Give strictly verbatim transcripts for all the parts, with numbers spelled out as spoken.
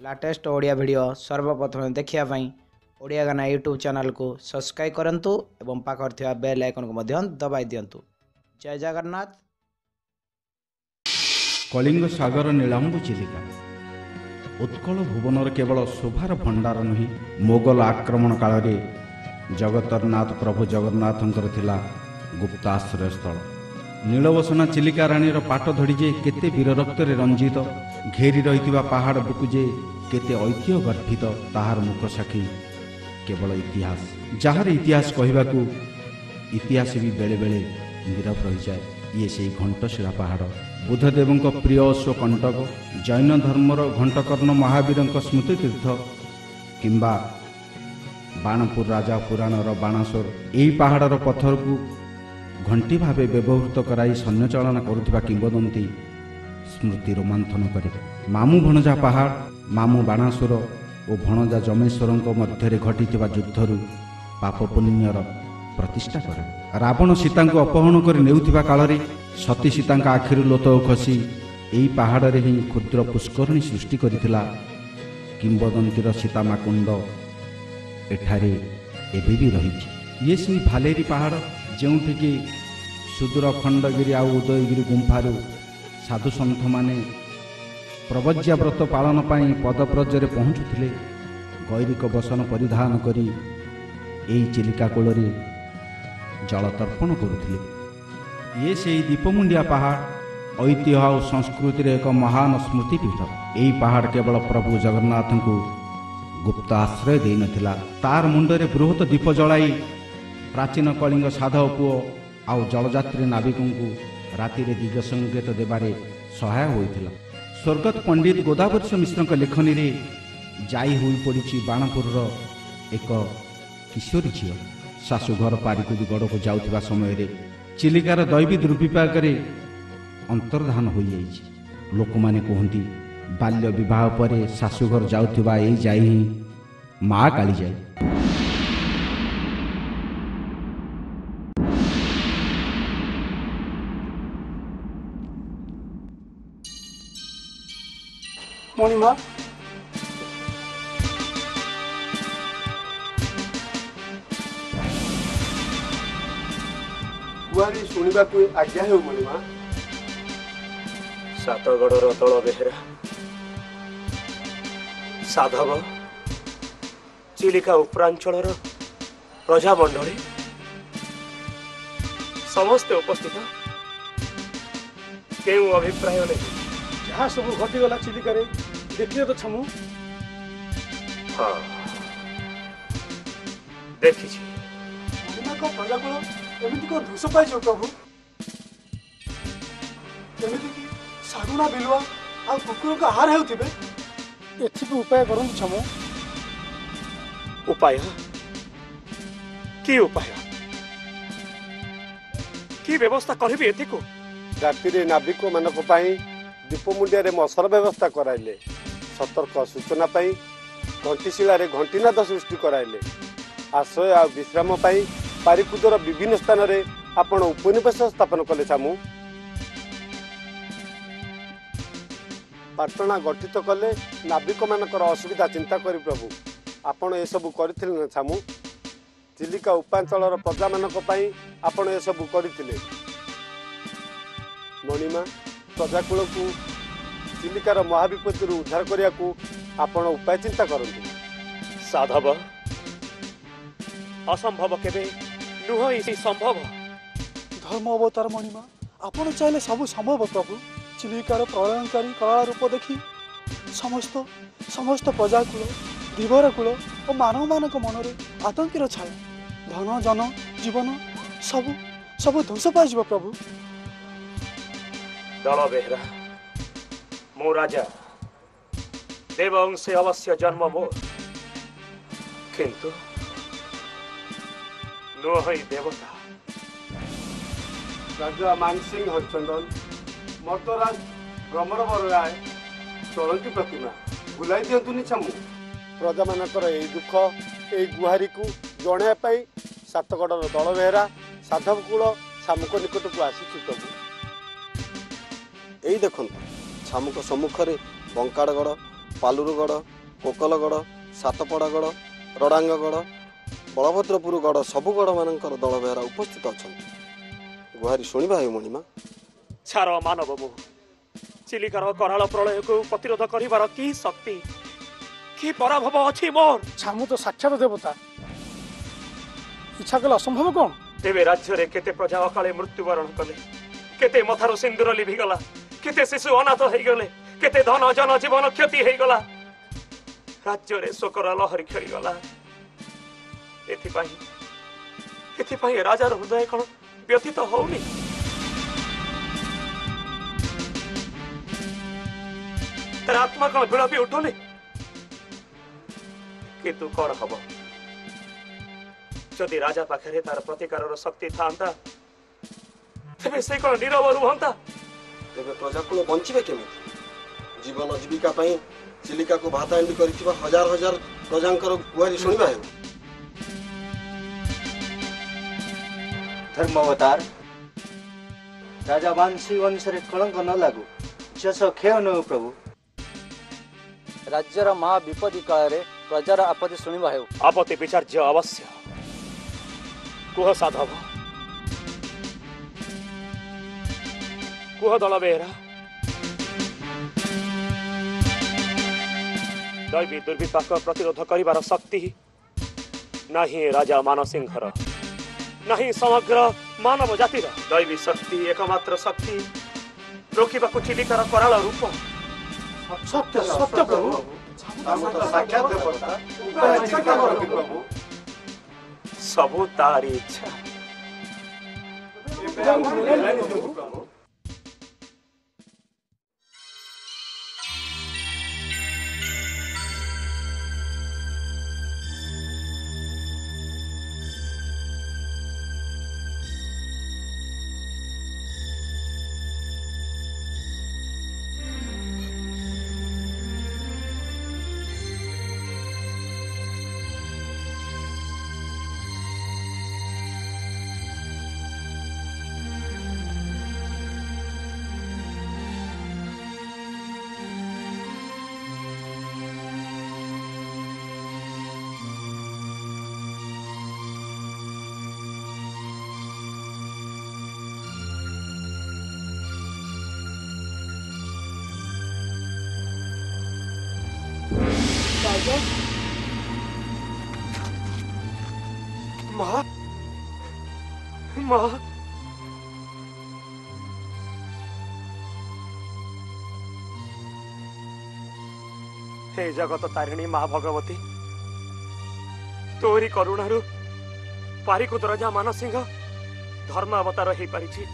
Latest Odia video सर्वप्रथम देखिया पाई ओडिया गाना यूट्यूब चैनल को सब्सक्राइब करंतु एवं पाखर थिया बेल आइकन को मध्य दबाई दियंतु। जय जगन्नाथ। कलिंग सागर नीलांबु चिलिका उत्कल भुवनर केवल शोभार भंडार नुहे मोगल आक्रमण काल रे जगतरनाथ प्रभु जगन्नाथंकर थिला गुप्त आश्रय स्थल। नीलवसना चिलिका रानीर पाट धड़ी जे केते वीर रक्त रे रंजित घेरी रही पहाड़ बुकु जे केते ऐतिह्य गर्भित ताहार मुख साक्षी केवल इतिहास। जार इतिहास कहवाकू इतिहास भी बेले बेले नीरव रही जाए। ये से घंटशिला पहाड़ बुद्धदेव प्रिय अश्वकंटक जैन धर्मर घंटकर्ण महावीर स्मृति तीर्थ किंबा बाणपुर राजा पुराणर बाणासुर यही पहाड़र पत्थर को घंटी भावे व्यवहृत कराई सैन्य चालना करुवा किंबदंती स्मृति रोमांथन करे। मामू भणजा पहाड़ मामू बाणासुर और भणजा जमेश्वर मध्य घटी युद्धरू पाप पुण्यर प्रतिष्ठा करे। रावण सीता को अपहरण कर नेउथिबा काल रे सती सीता आखिर लोत खसी यही पहाड़ रे ही क्षुद्र पुष्करणी सृष्टि करथिला। किंबदंतीर सीतामा कुंड एठारे एबे भी रही। ये सी भालेरी पहाड़ जोठिकी सुदूर खंडगिरी आ उदयगिरी गुंफारू साधु सन्थ माने प्रवज्या व्रत पालन पाई पदप्रजरे पहुँचुथिले। गैरिक बसन परिधान करी एई चिलिका कूलरे जल तर्पण करुथिले। ये से दीपमुंडिया पहाड़ ऐतिह्य और संस्कृतिर एक महान स्मृतिपीठ। यही पहाड़ केवल प्रभु जगन्नाथ को गुप्त आश्रय दे नथिला। तार मुंडरे बृहत दीप जलाई प्राचीन कलिंग साधव पुओ आउ जलयात्री नाविकों को राति रे दिग संकेत देबारे सहाय होइथिला। स्वर्गत पंडित गोदावरी मिश्र लेखनी रे जाई होई पड़ी बाणपुर एक किशोरी झील शाशुघर पारिकुदी गड़ को जाउथिबा समय रे चिलिकार दैवी दुर्विपाक अंतर्धान हो जाइछि। लोक माने कहती बाल्य विवाह पर शाशुघर जाउथिबा एई जाई ही माँ काली जाए। मणिमा गुआरी शुणा को आज्ञा हो। मणिमा सातगढ़र दल बेहेरा साधव चिलिका उपरांचल प्रजामंडली समस्ते उपस्थित केउ अभिप्राय नहीं जहाँ सब घटीगला चिलिका देखिए तो छमु। हाँ देखी प्रजाकूल एमती को धूस पाई प्रभु एमती कि सागुना बिलुआ आ कुकुर का आहार हेउथिबे। एथि को उपाय करन छमु। उपाय की उपाय की व्यवस्था करबी एथि को। राति रे नाविक मानक पई दीपमुंडिया मसर व्यवस्था कराइले। सतर्क सूचना पाई घंटीशिला घंटीनाद सृष्टि कराइले। आश्रय आ विश्राम पाई पारिकुदर विभिन्न स्थान रे आपण उपनिवेश स्थापन कले। छामु पाटना गठित कले नाविक मानकर असुविधा चिंता करी प्रभु आपण ए सब करथिले न। छामु चिलिका उपांचलर प्रजा मानक पई आपण ए सब करथिले। मणिमा प्रजाकूल को चिलिकार महाविपत्ति उद्धार करिया को आपण उपाय चिंता करंतु। साधव असंभव केबे नुह इसी संभव। धर्म अवतार मणिमा आपण चाहले सब संभव प्रभु। चिलिकार प्रलयनकारी कला रूप देखी समस्त समस्त प्रजाकूल धीवरकूल और मानव मानक मनरे आतंकीर छाया धन जन जीवन सब सब ध्वंस पाइब प्रभु। दल बेहरा मो राजा देवंशे अवश्य जन्म मोर किंतु नुह देवता। राजा मानसिंह हरिचंदन मर्दराज भ्रमरवर राय चलती प्रतिमा बुलाई दिंतुनि। छमु प्रजा मानकर यही दुख यही गुहारी को जणाई सातगढ़ दल बेहरा साधवकूल सामुक निकट को आसी प्रभु। यही देखु छामुक सम्मुख में बंकाड़गढ़ पालुरगढ़ कोकलगढ़ सातपड़ागढ़ रड़ांगगढ़ बलभद्रपुर गढ़ सबु गढ़ मानकर दल बेहरा उपस्थित अच्छा गुहारी शुणा हे मणिमा छार मानव मुह चिलिकार कराल प्रलय को प्रतिरोध कर कि शक्ति कि पराभव अच्छी मोर छामु तो साक्षात देवता इच्छा कले असंभव कौन तेरे राज्य रे केते प्रजा अकाले मृत्युवरण कले केते मथारो सिंदूर लिभिगला केते शिशु अनाथ होइगले केते धन जन जीवन क्षति होइगला राज्य रे शोकर लहरी खेलीगला एथिपाई एथिपाई राजार हृदय कौन व्यथित होउनी तार आत्मा कौन विलपी उठुनी किंतु कौन हम जदि राजा पाखे तार प्रतिकार शक्ति था तेरे से कौन नीरव रुहंता तेरे प्रजाकुल बंचे केमी जीवन जीविका चिलिका को भातांडी कर हजार हजार प्रजांकर गुहारी शुणा है धर्म अवतार राजा वांशी वंश कलंक न लागू जस खेय न प्रभु राज्यर महाविपदी काल प्रजार आपत्ति शुणा हेउ आपत्ति विचार्य अवश्य कुह साधव कुह दल बेहरा दैवी दुर्विपाक प्रतिरोध करिवार शक्ति नहीं राजा मानसिंहर नहीं समग्र मानव जातिर दैवी शक्ति एकमात्र शक्ति रोकिबा को चिलिकार कराल रूप सत्य सत्य प्रभु साक्षात देवता सबू तारी इच्छा माँ माँ हे जगत तारिणी माँ भगवती तोरी करुणारू पारिकुद राजा मानसिंह धर्म अवतार हो पारिछि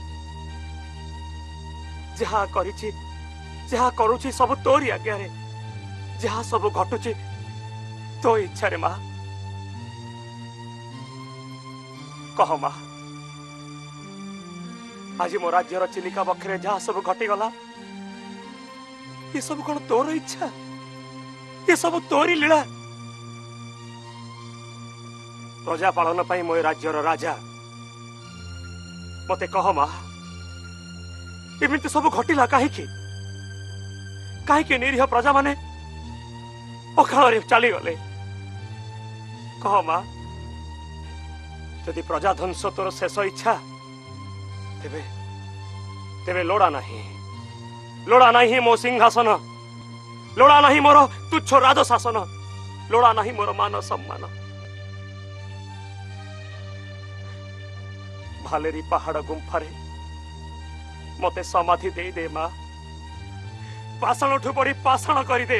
जहा करिछि जहा करूछि सब तोरी आज्ञा रे जहा सब घटुछि तो इच्छा रे माँ कह माँ आज मो राज्यर चिलिका बखरे जहा सब घटीगला ये सब कौन तोर इच्छा ये सब तोरी लीला प्रजा पालन पाई मो राज्यर राजा मते कह माँ एमती सब घटिला कहीं कहीं निरीह प्रजा माने अकाल चली गले कह माँ यदि प्रजा ध्वंस तोर शेष इच्छा तेबे तेबे लोड़ा नहीं लोड़ा नहीं मो सिंहासन लोड़ा नहीं मोर तुच्छ राज शासन लोड़ा नहीं मोर मान सम्मान भालेरी पहाड़ गुंफारे मते समाधि दे दे माँ पाषाण उठु पड़ी पाषाण कर दे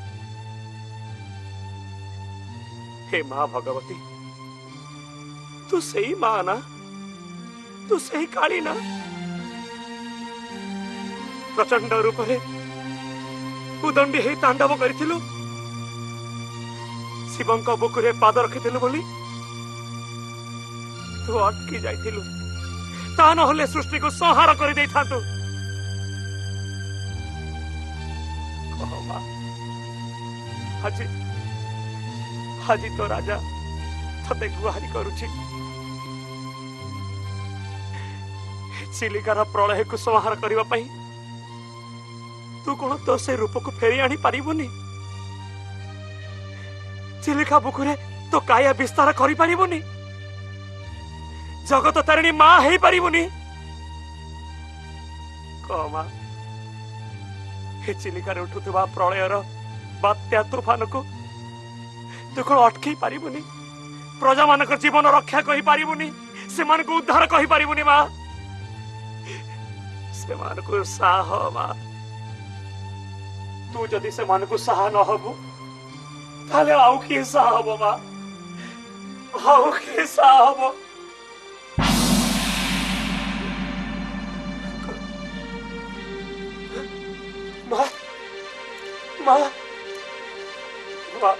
हे माँ भगवती तू सही माँ ना तू सही काली ना प्रचंड रूप रे उदंडी हे तांडव करिथिलु शिवंक बुकुरे पाद रखिथिलु बोली तू अटकी जाइथिलु ता न होले सृष्टि को संहार कर दे थातु कह मां हाजी हाजी तो राजा तते गुहारी करूछि चिलिकार प्रलय को संहार करबा पई तू कौन तो से रूप को फेरी आनी पारिबुनी चिलिका बुकुरे तो काया विस्तार करि पारिबुनी जगत तारिणी मां हेई पारिबुनी कमा हे चिलिकार उठुवा प्रलयर बात्या तूफान को तू कौन अटकई पारिबुनी प्रजा मान जीवन रक्षा कहि पारिबुनी से मान को उद्धार कहि पारिबुनी मां से मान को साह मां तू जदि से मान को साह न हबु ताले आउ की साह हबो मां आउ की साह हबो मां मां मां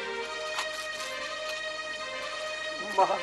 मां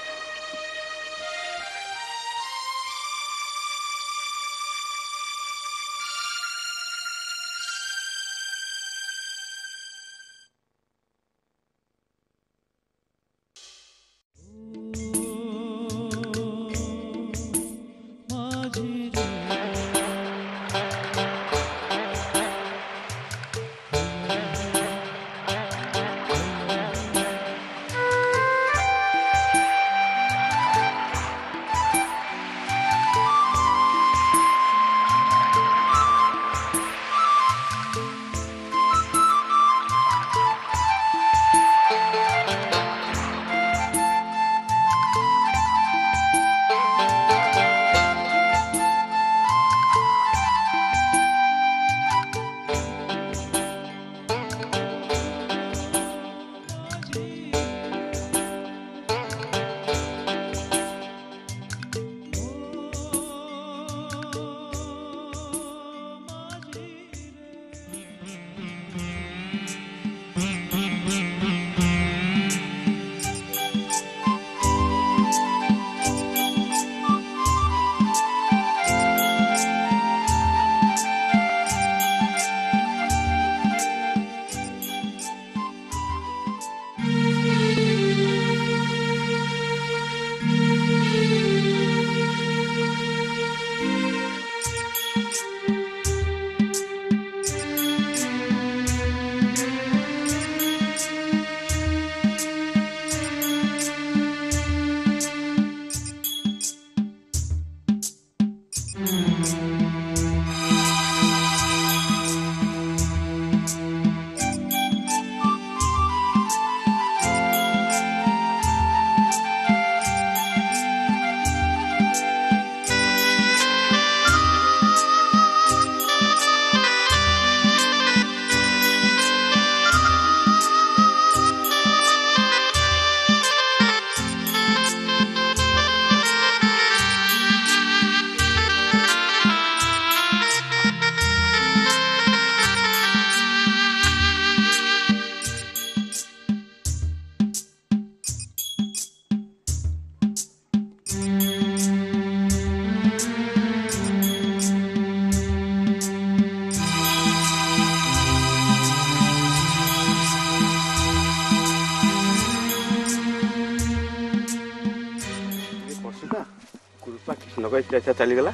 चलीगला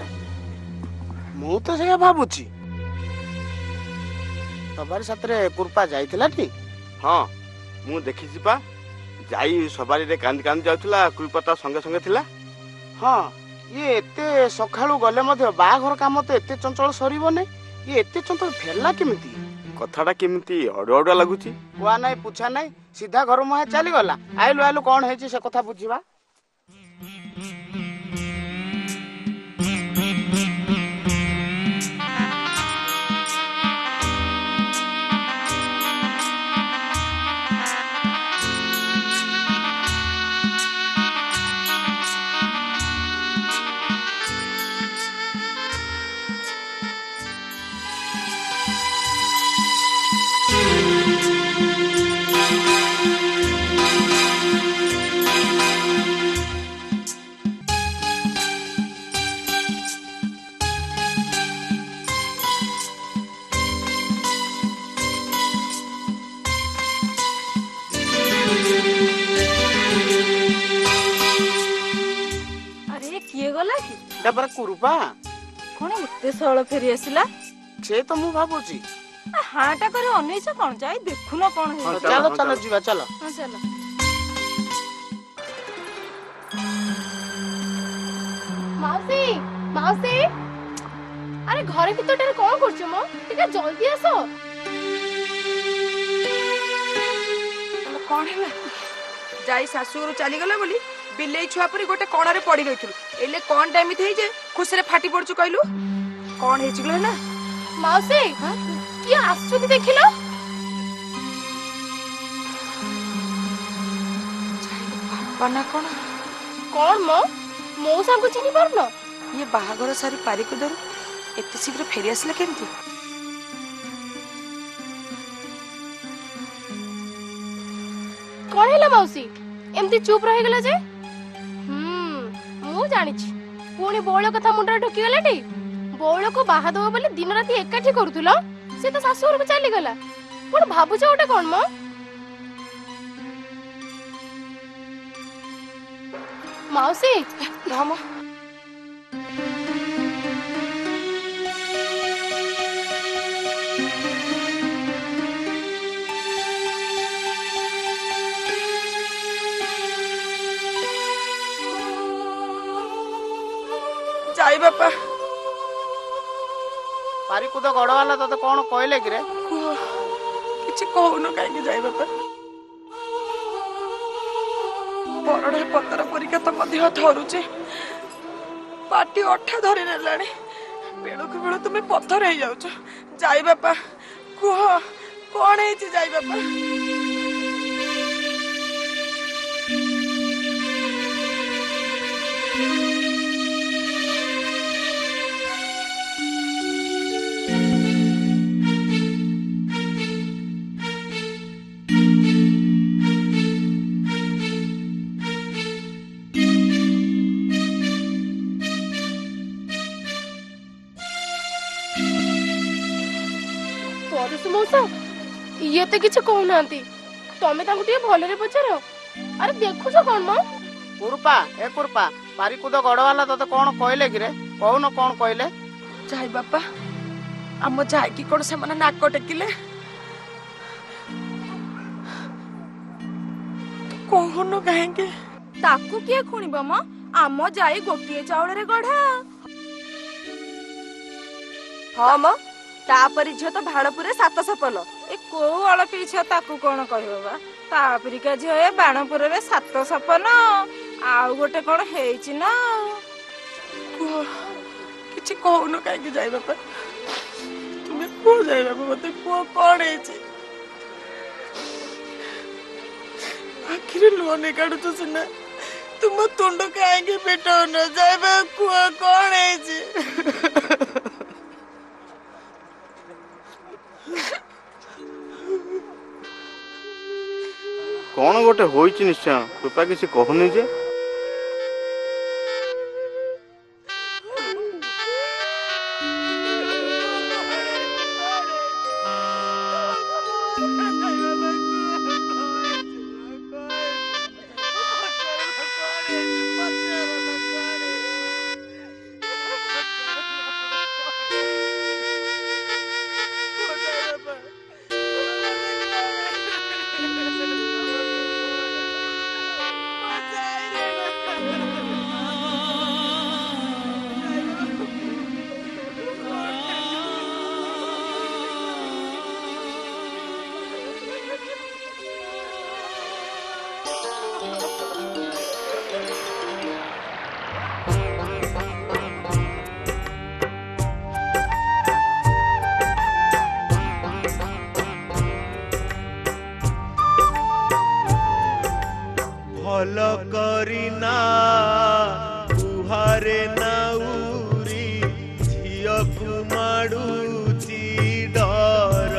मु तो से भावुची सवारी साथरे कुरपा जाइतिला टी हाँ मु देखी पा जाई सवारी रे कांद कांद जाउतला कुलपता संगे संगे थिला हाँ ये एते सखाळु गले मध्य बाघर काम तो एते चंचल सरीबो नै ये एते चंचल फेरला केमिति कथाटा केमिति अडुआ अडुआ लागुची कुआ नै पूछा नै सीधा घर मुहे चली गला आइलु आइलु कोन हेची से कथा बुझिबा किए गला कि डबरा कुरुपा कोन एते सळ फेरी आसिला से तो मु भाबुची हाँ टा करे अनेइछ कोन जाई देखुनो कोन हे चलो चलो जीवा चलो हां चलो माउसी माउसी अरे घरे भीतर कौन करछ मो टिका जल्दी आसो कौन है जाई सासुर चली गला बोली बिलेई छुआ परी गोटे कोणा रे पड़ी रहिथुल एले कोन टाइम थई जे खुश रे फाटी पड़छु कहलु कोन हे चिगले ना माउसी की आसु देखिलो बना कोन कोन मो मौसा को चिनी पारनो ये बाहागर सारी पारी को दरु एते शीघ्र फेरी आसले केमती कोन हैला मौसी एमती चुप रहि गेला जे हम मु जानि छी पुणी बोळ कथा मुंडा ढोकी गलाटी बोळ को बाहा दो बोले दिन राती एकाठी करूथुलो से तो सासुर को चली गला पण भाबु छ ओटा कोन मो मौसी राम जाई बापा पारिकुद गड़ वाला तते कौन कहले कि रे किछि कहउनो काहे जाई बापा बरडे पतर परिका तो मध्य धरुचे पाटी अठा धरि नेलाणी बेळु को बेळु तुमे पत्थर हे जाउछ जाई बापा कुह कोन हे छी जाई बापा मौसा ये तो किछ कहू नांती तमे तांको टिए भलरे पचारो अरे देखु छ कोन म कुरपा ए कुरपा पारिकुद गड़ वाला तते कौन कहले कि रे कहू कौन कहले जाई बापा आम जाई कि कोन से मन नाक टेकिले कहूनो काहेंगे ताकू किए खुणीबो म आम जाई गोटिए चाउल रे गढा हां म तापरी झ तो भाड़पुरे सात सपल ए को अलपी छ ताकू कोन कहबो बा तापरी का झ ए बाणपुर रे सात सपन आउ गोटे कोन हेछि ना को किछि कहउनो काहे कि जाई बापा तुमे को जाई बापा मते को कोन हेछि आखिर लोने काढु तो सुना तुम तुंड काहे के पेटो न जाई बा को कोन हेछि कौन गोटे होइछि निश्चय कृपा किसी कहूनी जे भल करिना उहारे नाउरी झियकु माडुची डर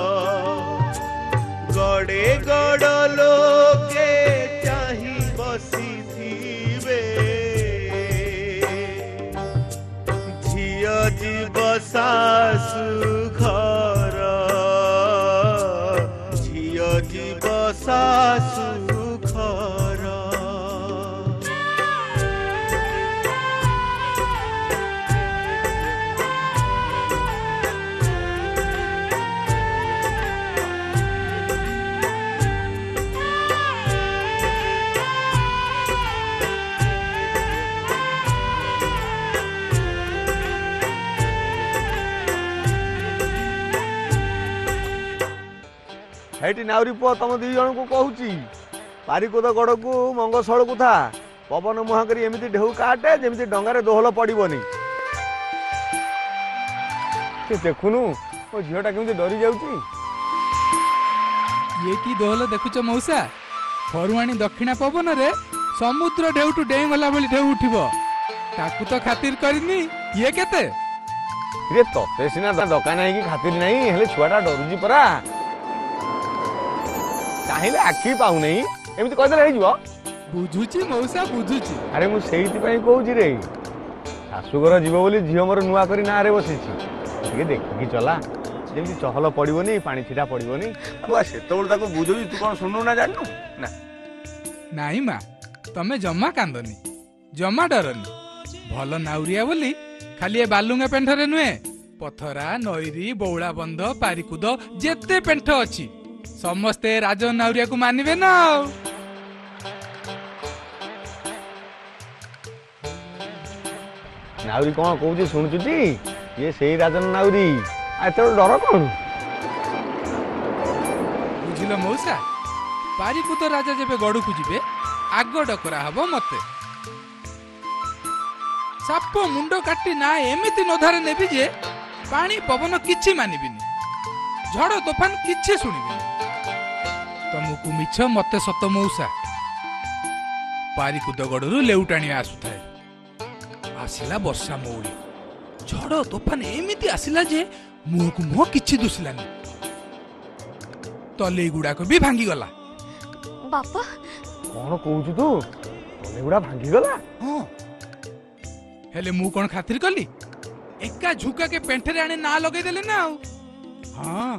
गड़े गड़ लोके चाही बसी थिबे झिय जीव सासु घर झिय जीव सासु ହେଇଟି ନାଉରୀ ପୁଅ ତମ ଦି ଜଣଙ୍କୁ କହୁଛି ପାରିକୁଦ ଗଡ଼କୁ ମଙ୍ଗଶଳକୁ ଥା ପବନ ମୁହାଁ କରି ଏମିତି ଢେଉ କାଟେ ଯେମିତି ଡଙ୍ଗାରେ ଦୋହଲ ପଡ଼ିବନି। ସେ ଦେଖୁନୁ ମୋ ଝିଅଟା କେମିତି ଡରି ଯାଉଛି। ଇଏ କି ଦୋହଲ ଦେଖୁଛ ମଉସା? ଫରୁଆଣୀ ଦକ୍ଷିଣା ପବନରେ ସମୁଦ୍ର ଢେଉଠୁ ଡେଇଁ ଗଲା ଭଳି ଢେଉ ଉଠିବ। ତାକୁ ତ ଖାତିର କରିନି ଇଏ କେତେ? ରେ ତତେ ସିନା ଦୋକାନ ହେଇକି ଖାତିର ନାହିଁ, ହେଲେ ଛୁଆଟା ଡରୁଛି ପରା। ଚାହିଁଲେ ଆଖି ପାଉନେଇ ଏମିତି କହିଦେଲେ ହେଇଯିବ। ବୁଝୁଛି ମଉସା ବୁଝୁଛି। ଆରେ ମୁଁ ସେଇଥିପାଇଁ କହୁଛି ରେ, ଶାଶୁଘର ଯିବ ବୋଲି ଝିଅ ମୋର ନୂଆ କରି ନାଁରେ ବସିଛି। ଟିକେ ଦେଖିକି ଚଲା, ଯେମିତି ଚହଲ ପଡ଼ିବନି, ପାଣି ଛିଟା ପଡ଼ିବନି। ସେତେବେଳେ ତାକୁ ବୁଝୁଛି, ତୁ କଣ ଶୁଣୁ ନା ଜାଣିନୁ ନା? ନାଇଁ ମା, ତମେ ଜମା କାନ୍ଦନି, ଜମା ଡରନି। ଭଲ ନାଉରିଆ ବୋଲି ଖାଲି ଏ ବାଲୁଙ୍ଗା ପେଣ୍ଠରେ ନୁହେଁ, ପଥରା, ନଈରି, ବଉଳା ବନ୍ଧ, ପାରିକୁଦ ଯେତେ ପେଣ୍ଠ ଅଛି ସମସ୍ତେ ରାଜ ନାଉରିଆକୁ ମାନିବେ ନା। ଆଉ ନାଉରୀ କଣ କହୁଛି ଶୁଣୁଛୁ ଟି? ଇଏ ସେଇ ରାଜନ ନାଉରୀ। ଏତେ ଡର କଣ? ବୁଝିଲ ମଉସା, ପାରିକୁଦ ରାଜା ଯେବେ ଗଡକୁ ଯିବେ ଆଗ ଡକରା ହବ ମତେ। ସାପ ମୁଣ୍ଡ କାଟି ନା ଏମିତି ନଧାରେ ନେବି ଯେ ପାଣି ପବନ କିଛି ମାନିବିନି, ଝଡ଼ ତୋଫାନ କିଛି ଶୁଣିବିନି। ତମକୁ ମିଛ ମତେ ସତ ମଉସା। ପାରିକୁଦ ଗଡରୁ ଲେଉଟାଣିଆ ଆସୁଥାଏ। ଆସିଲା ବର୍ଷା ମଉଳି, ଝଡ଼ ତୋଫାନ ଏମିତି ଆସିଲା ଯେ ମୁହଁକୁ ମୁହଁ କିଛି ଦୁସିଲାନି। ତଲେଇ ଗୁଡାକ ବି ଭାଙ୍ଗିଗଲା। ବାପା କଣ କହୁଛୁ ତୁ? ତଲେଇ ଗୁଡା ଭାଙ୍ଗିଗଲା? ହଁ, ହେଲେ ମୁଁ କଣ ଖାତିର କଲି? ଏକା ଝୁକାକେ ପେଣ୍ଠରେ ଆଣି ନା ଲଗେଇଦେଲେ ନା। ଆଉ ହଁ,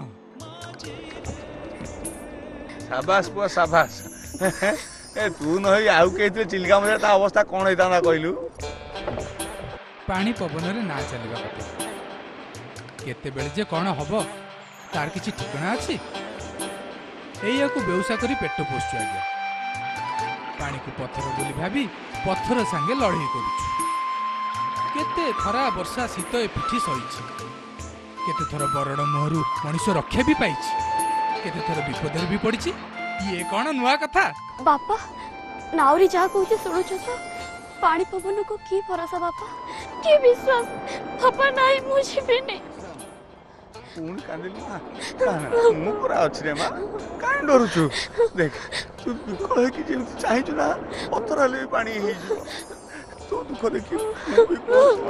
ସାବାସ ପୁଅ ସାବାସ। ଏ ତୁ ନହେଇ ଆଉ କେହି ଚିଲିକା ମଝିରେ ତା ଅବସ୍ଥା କଣ ହେଇଥାନ୍ତା କହିଲୁ? ପାଣି ପବନରେ ନା ଚାଲିବା କଥା। କେତେବେଳେ ଯେ କଣ ହବ ତାର କିଛି ଠିକଣା ଅଛି? ଏଇଆକୁ ବେଉସା କରି ପେଟ ପୋଷୁଛୁ ଆଜ୍ଞା। ପାଣିକୁ ପଥର ବୋଲି ଭାବି ପଥର ସାଙ୍ଗେ ଲଢ଼େଇ କରୁଛୁ। କେତେ ଖରା ବର୍ଷା ଶୀତ ଏ ପିଠି ସହିଛି। କେତେ ଥର ବରଡ଼ ମୁହଁରୁ ମଣିଷ ରକ୍ଷା ବି ପାଇଛି, କେତେ ଥର ବିପଦରେ ବି ପଡ଼ିଛି। ଇଏ କଣ ନୂଆ କଥା? ବାପା ନାଉରୀ ଯାହା କହୁଛି ଶୁଣୁଛୁ ତ? ପାଣି ପବନକୁ କି ଭରସା ବାପା, କି ବିଶ୍ୱାସ। ବାପା ନାଇଁ, ମୁଁ ଯିବିନି। ପୁଣି କାନ୍ଦିଲୁ ନା? ମୁଁ ପୁରା ଅଛି ରେ ମା, କାହିଁ ଡରୁଛୁ? ଦେଖ ତୁ ଦୁଃଖ ହେଇକି ଯେମିତି ଚାହିଁଛୁ ନା, ପଥର ହେଲେ ବି ପାଣି ହେଇଯିବ। ତୋ ଦୁଃଖ ଦେଖି ମୁଁ ବି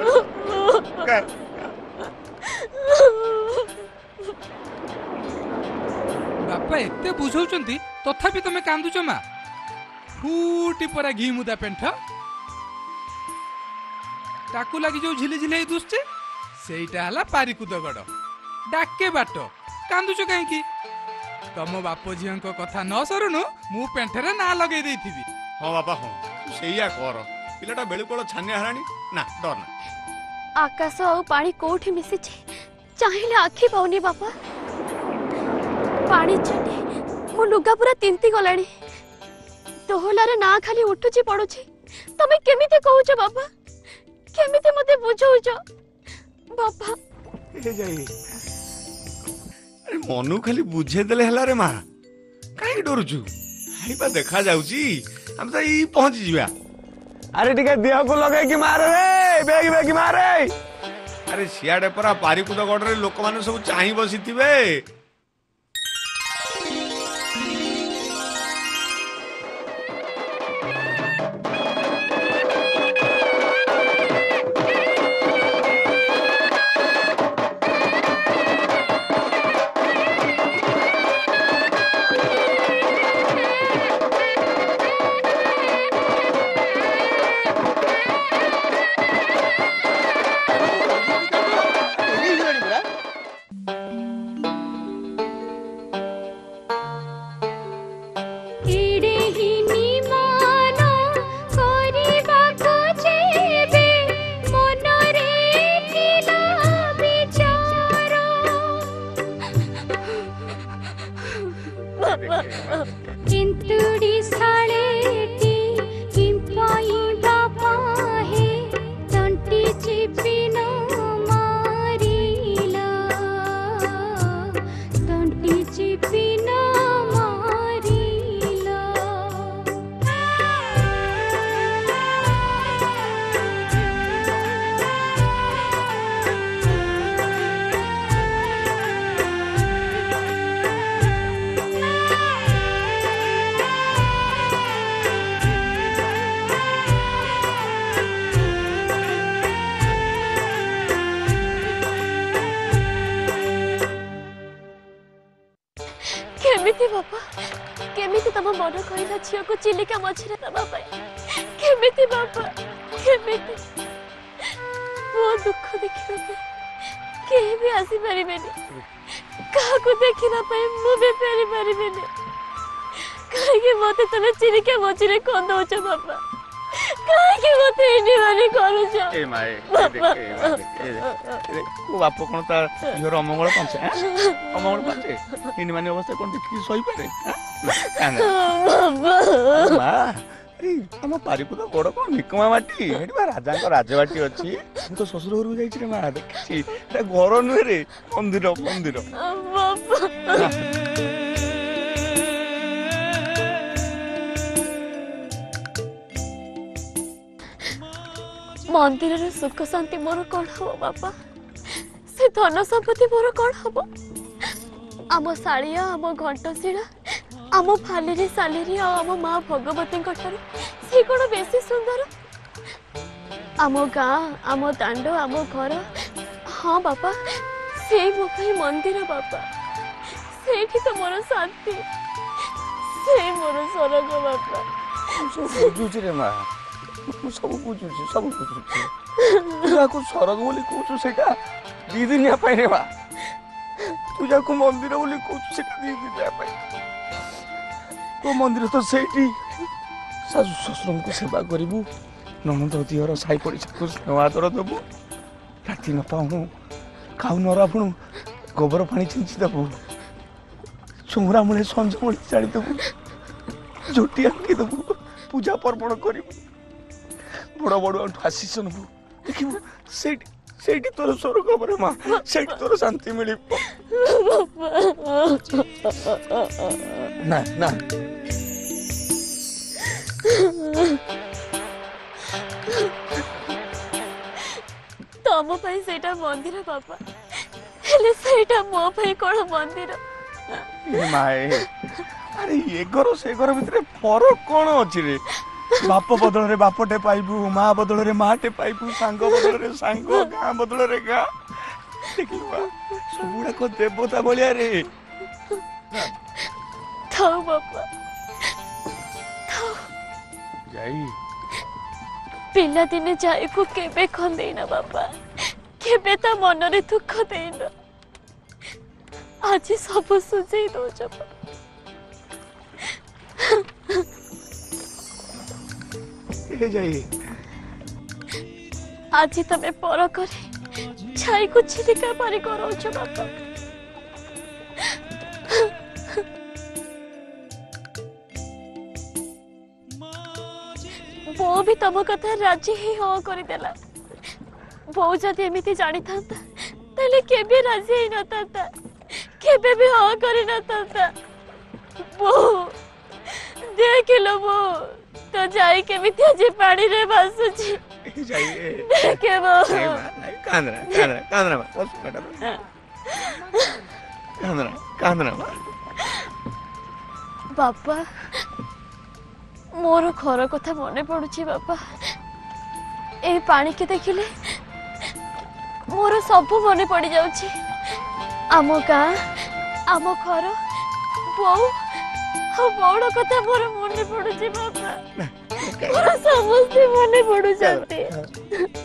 ବାପା ଏତେ ବୁଝଉଛନ୍ତି ତଥାପି ତମେ କାନ୍ଦୁଛ ମା? ଫୁଟି ପରା ଘି ମୁଦା ପେଣ୍ଠ, ତାକୁ ଲାଗି ଯୋଉ ଝିଲି ଝିଲି ହେଇ ଦୁସୁଛି ସେଇଟା ହେଲା ପାରିକୁଦ ଗଡ। ଡାକେ ବାଟ, କାନ୍ଦୁଛ କାହିଁକି? ତମ ବାପ ଝିଅଙ୍କ କଥା ନ ସରୁନୁ ମୁଁ ପେଣ୍ଠରେ ନା ଲଗେଇ ଦେଇଥିବି। ହଁ ବାପା ହଁ, ସେଇଆ କର। ପିଲାଟା ବେଳୁକଳ ଛାନିଆ ହେଲାଣି ନା, ଡର ନା। ଆକାଶ ଆଉ ପାଣି କୋଉଠି ମିଶିଛି ଚାହିଁଲେ ଆଖି ପାଉନି ବାପା। ପାଣି ଛାଟି ମୋ ଲୁଗା ପୁରା ତିନ୍ତି ଗଲାଣି। ଦୋହଲାରେ ନା ଖାଲି ଉଠୁଛି ପଡୁଛି। ତମେ କେମିତି କହୁଛ ବାପା? କେମିତି ମତେ ବୁଝଉଛ ବାପା? ମନୁ ଖାଲି ବୁଝେଇ ଦେଲେ ହେଲା ରେ ମା, କାହିଁକି ଡରୁଛୁ? ଖାଇବା ଦେଖା ଯାଉଛି, ଆମେ ତ ଏଇ ପହଞ୍ଚି ଯିବା। ଆରେ ଟିକେ ଦେହକୁ ଲଗେଇକି ମାରେ ରେ, ବେଗି ବେଗି ମାରେ। ଆରେ ସିଆଡେ ପରା ପାରିକୁଦ ଗଡରେ ଲୋକମାନେ ସବୁ ଚାହିଁ ବସିଥିବେ। तंटी चिपिना केमिति बापा केमिति तम मन कहला झियो को चिलिका मझिरे दबा पाई केमिति बापा केमिति वो दुख देखिबे केही भी आसी परिबेनी काको देखिना पाई मु बे पेरी परिबेनी काहे के मते तमे चिलिका मझिरे कोन दोछ बापा काहे के मते इनी माने करू छ ए माए देख ए को बाप कोन ता झियोर अमंगल पंचे अमंगल पंचे इनी माने अवस्था कोन देखि सही पारे बाबा मा ए हम पारिपु तो गोड़ कोन निकमा माटी हेडी बा राजा को राजबाटी अछि हम तो ससुर घर जाई रे मा देखि एटा घर नुहे रे मंदिर मंदिर बाबा मंदिर सुख शांति मोर कौन हम बापा से धन संपत्ति मोर कौन हम आम शालिया आम घंटशिला आम फालेरी सालेरी आम माँ भगवती से कौन बेसी सुंदर आम गाँ आम दांड आम घर हाँ बापा से मो मंदिर बापा से तो मोर शांति से मोर स्वर्ग बापा बुझुछि माँ सब बुझुछि सब बुझुछि तुझा को स्वर्ग बोली कहू सेटा दी दिनिया पाई रे बा तुझा को मंदिर बोली कहू सेटा दी दिनिया पाई तो मंदिर तो सेठी सासु ससुर को सेवा करिबु ननद दिहर साई पड़िसा को सेवा आदर देबु राति न पाऊ खाऊ न राफुणु गोबर पानी छिंची देबु चुंगरा मुळे संज मुळे चाली देबु झोटी आंकी देबु पूजा पर्पण करिबु बड़ बड़ आशीष नबु देखिबु सेठी सेठी तोर स्वर्ग परे मां सेठी तोर शांति मिली ना ना तम पाई सेटा मंदिर बापा हेले सेटा मो पाई कोन मंदिर ए माए अरे ये घर से घर भितर फरक कोन अछि रे बाप बदल रे बापटे पाइबू माँ बदल रे माटे पाइबू सांग बदल रे सांग गाँ बदल रे गाँ देखिबा सबुड़ा को देवता भलिया रे थाओ बापा थाओ जाई पिला दिने जाई को केबे खंदेना बापा केबे ता मन रे दुख देना आज सब सुझेई दो जब ए जाई आज तमे पर करे छाई को छिलिका पारी करो छ बापा वो भी तम कथा राजी ही हो करी देला वो जदि एमिति जानी थांता तले केबे राजी ही न थांता केबे भी हो करी न थांता वो देख लो वो तो जाई केमिति आज पानी रे भासुची जाई देखे वो कांदरा कांदरा कांदरा बस बेटा कांदरा कांदरा बापा मोर घर कथा मने पड़ुची बापा ए पानी के देखिले मोर सब मने पड़ जाउची आम गाँ आम घर बौ बौड़ कथा मोर मने पड़ुची बापा मोर समस्ते मने पड़ु जाते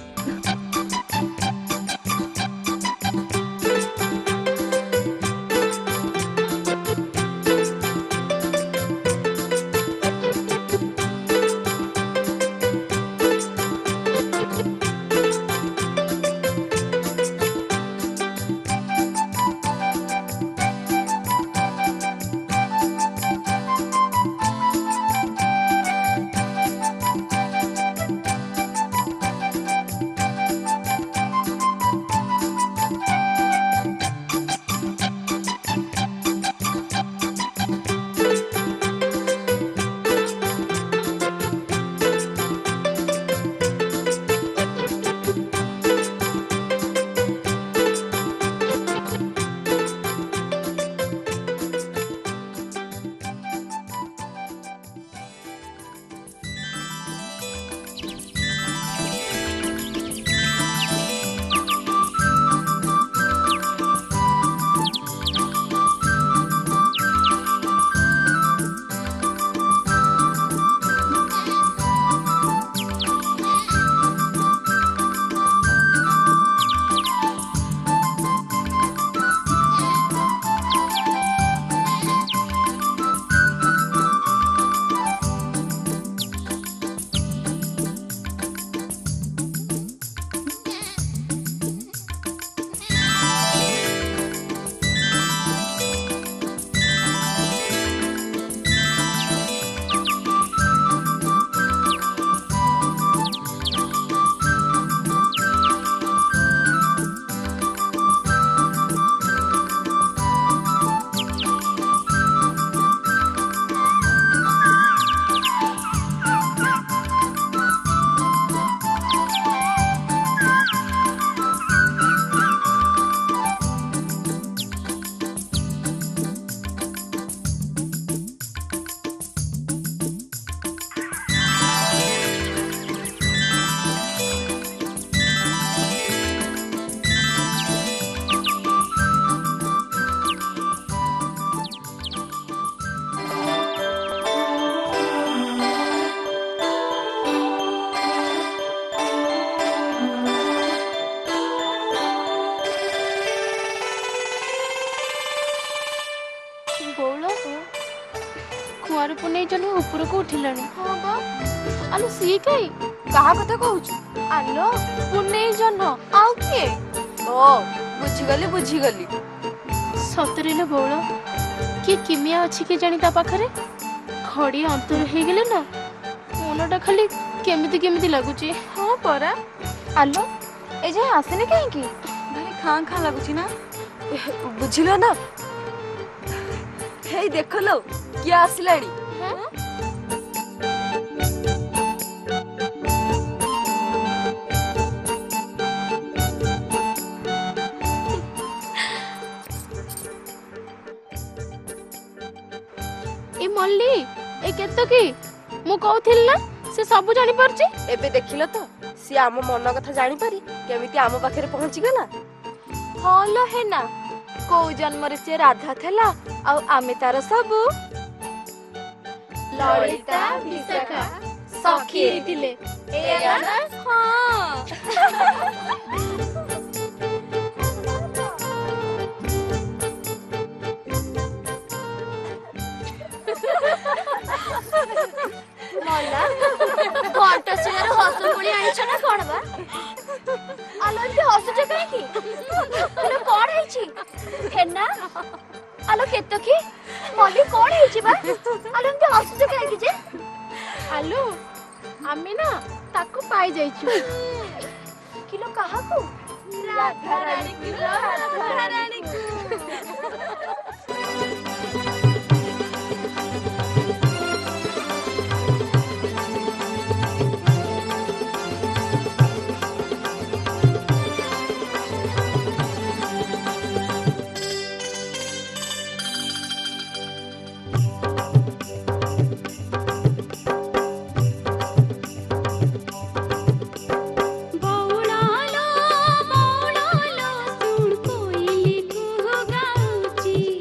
ବଉଳ କୁଆଁର ପୁନେଇ ଜହ୍ନ ଉପରକୁ ଉଠିଲାଣି। ହଁ ବା। ଆଲୋ ସିଏ କାଇଁ? କାହା କଥା କହୁଛୁ? ଆଲୋ ପୁନେଇ ଜହ୍ନ ଆଉ କିଏ? ଓ ବୁଝିଗଲି ବୁଝିଗଲି। ସତରେ ଲୋ ବଉଳ କିଏ କିମିଆ ଅଛି କି ଜାଣି ତା ପାଖରେ? ଖଡି ଅନ୍ତର ହେଇଗଲେ ନା ମନଟା ଖାଲି କେମିତି କେମିତି ଲାଗୁଛି। ହଁ ପରା। ଆଲୋ ଏ ଯାଏ ଆସିନି କାହିଁକି? ଭାରି ଖାଁ ଖାଁ ଲାଗୁଛି ନା। ବୁଝିଲ ନା? ହେଇ ଦେଖଲୋ କିଏ ଆସିଲାଣି। ए मल्ली ए केतकी मु कहूଥିଲି ନା ସେ ସବୁ ଜାଣି ପାରୁଛି। ଏବେ ଦେଖିଲ ତ ସିଏ ଆମ ମନ କଥା ଜାଣିପାରି କେମିତି ଆମ ପାଖରେ ପହଞ୍ଚିଗଲା। ହଁ ଲୋ ହେନା କୋଉ ଜନ୍ମରେ ସିଏ ରାଧା ଥିଲା ଆଉ ଆମେ ତାର ସବୁ ଲଳିତା ବିଶାଖା ସଖୀ ହେଇଥିଲେ। ଏଇଆ ନା? ହଁ। ମଲା ଘଣ୍ଟ ଶିଳାର ହସ ପୁଳି ଆଣିଛ ନା କଣ ବା? ଆଲୋ ଏମିତି ହସୁଛ କାହିଁକି? ଆଲୋ କଣ ହେଇଛି? ହେନା ଆଲୋ କେତକି ମଲି କଣ ହେଇଛି ବା? ଆଲୋ ଏମିତି ହସୁଛ କାହିଁକି ଯେ? ଆଲୋ ଆମେ ନା ତାକୁ ପାଇ ଯାଇଛୁ। କିଲୋ କାହାକୁ? ରାଧା ରାଣୀ କିଲୋ ରାଧା ରାଣୀ କୁ। बौड़ालो बौड़ालो सुन कोयली को गाउची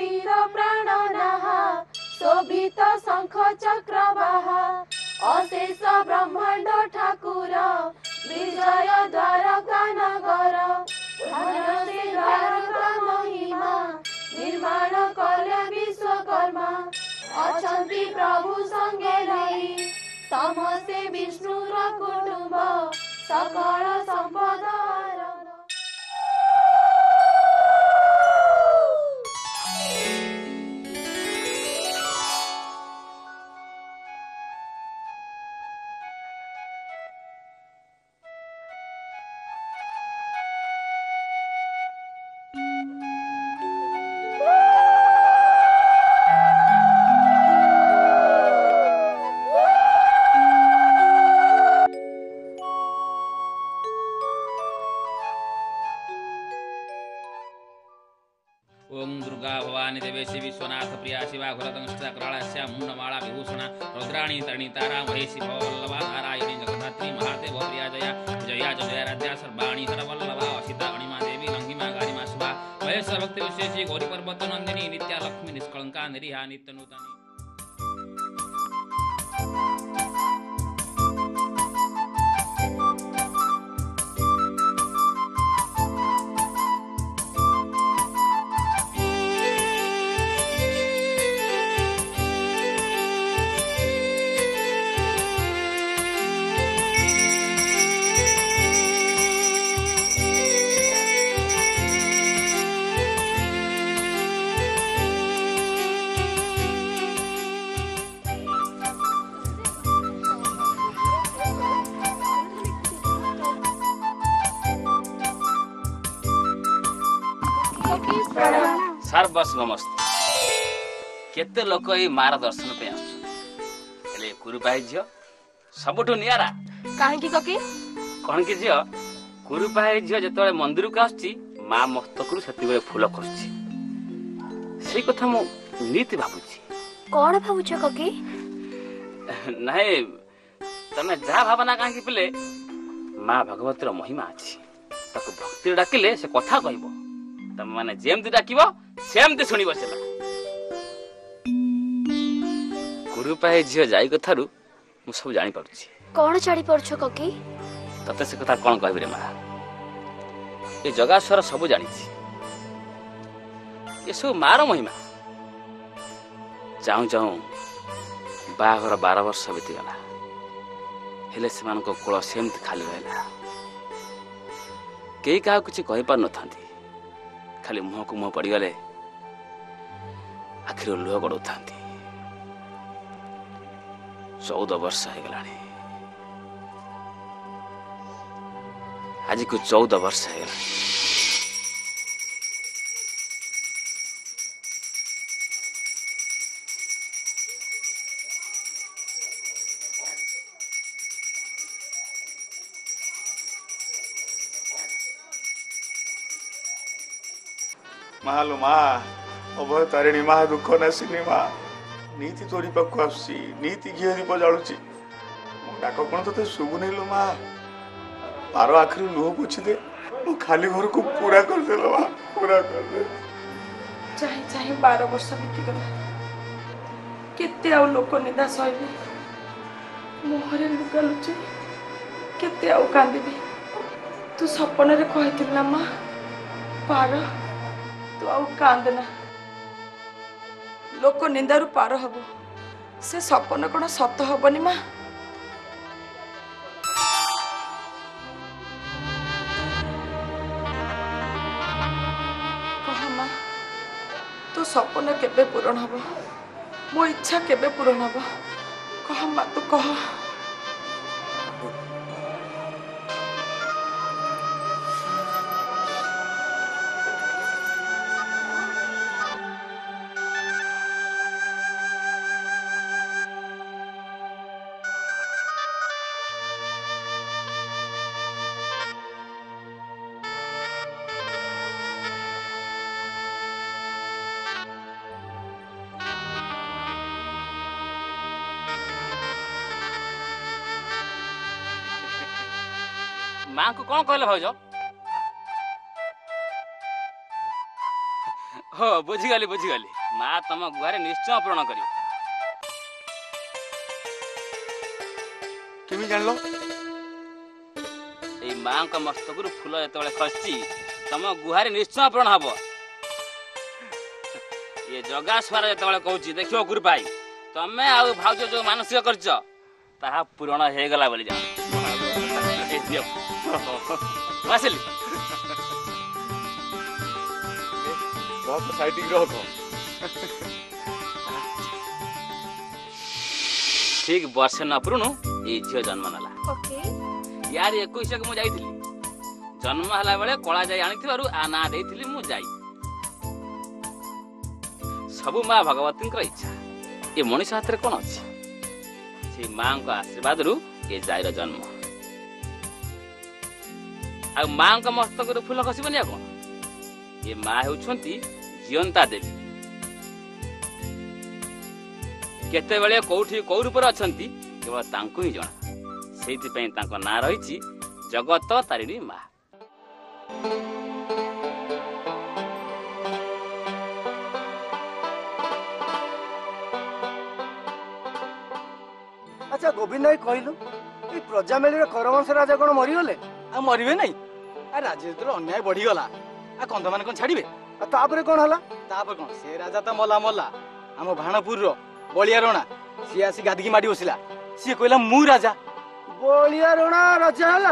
वीर प्राण नाहा शोभित शंख चक्र बाहा अशेष ब्रह्मांड ठाकुर विजय द्वारका नगर महिमा निर्माण कले विश्वकर्मा अछंती प्रभु संगे रही समस्ते विष्णुर कुटुंब सकल संपद ओम दुर्गा भवानी देवेशी विश्वनाथ प्रिया शिवा घुरदंष्टा कराळस्या मुंडमाला विभूषणा रुद्राणी तरणि तारा महेशी भवल्लभा नारायणी जगद्धात्री महादेव प्रिया जया जया जया राज्या सर्वाणी हरवल्लभा असिता अणिमा देवी लंघिमा गारिमा शुभा महेश्वर भक्ति विशेषी गौरी पर्वत नंदिनी नित्या लक्ष्मी निष्कलंका निरिहा नित्य नूतनी। सर्वस्वमस्त केते लोक ये मार दर्शन पे आसले कुरुपाई झियो सबठु नियारा काहे ककी कौन कि झियो कुरुपाई झियो जतले मंदिर को आछी मां मस्तकरू सेति बेले फूल खसची सेई कथा मु नीति भाबुची कोन भाबुछ ककी नाही तमे जा भावना काहे कि पले मां भगवतीर महिमा अछि ताको भक्ति डाकिले से कथा कहबो तमे माने जेमति डाकिबो सेमति सुनी बसला गुरुपाई झियो जाई कथारु मु सब जानि पारुछि कोन जानि परछो ककी तते से कथा कोन कहबि रे मा ए जगास्वर सब जानि छि ए सब मार महिमा जाऊ जाऊ बाघर बारह वर्ष बीती गला हेले सेमान को कोळ सेमति खाली रहला केई का कुछ कहि पार न थांती खाली मुह को मुह पड़ी गले आखिर लुह गड़ौ थांती चौदह वर्ष हो गलानी आज को चौदह वर्ष हो गला मालो मा अभय तारिणी मा दुख नासिनी मा नीति तोरी पाखु आसी नीति घी दीप जालुची डाक कौन तो शुभु नहीं लो मा पार आखिरी लुह पोछि दे मो खाली घर को पूरा कर देलो मा पूरा कर दे चाहे चाहे बारह वर्ष बीती गला केते आउ लोक निदा सहिबे मोहरे लुगा लुचे केते आउ कांदिबे तू सपन रे कहिथिल ना मा पार तू आउ कांदना लोक निंदारू पार हबो से सपन कोन सत हबनी मा कह मा तू सपन केबे पूरण हबो मो इच्छा केबे पूरण हबो कह मा तू कह मां को कौन कहले भाउज हो बुझीगली बुझीगली माँ तुम गुहारे निश्चय पूरण कर केमी जान लो माँ का मस्तक फूल जो खसी तुम गुहारे निश्चय पूरण हम ये जगा स्वार जो कहूँ देख गुरु भाई तमें आउ भाज जो मानसिक कर पूरण हो गला बोली जाओ आसिली ठीक वर्ष न पुरुणु ये झील जन्म नाला यार एक मुझे जन्म है बेले कला जाई आनी आ ना देती मु जाई सबु माँ भगवती इच्छा ये मनीष हाथ में कौन अच्छी से माँ का आशीर्वाद रु ये जाईर जन्म आ माँ का मस्तक फूल खसबनी कौन ये माँ होती जीवंता देवी केते बेले कोठी को रूप अच्छा केवल तांको ही जना से ना रही जगत तारिणी माँ अच्छा गोविंद भाई कहलु ये प्रजा मेली करवंश राजा कौन मरीगले आ मरवे नहीं आ राज्य जो अन्याय बढ़ीगला आ कंध मैंने कौन छाड़े तापर कौन है तापर कौन से राजा तो मला मला आम भाणपुर बलिया रणा सी आसी गादी माड़ी बसला सी कहला मु राजा बलिया रणा राजा है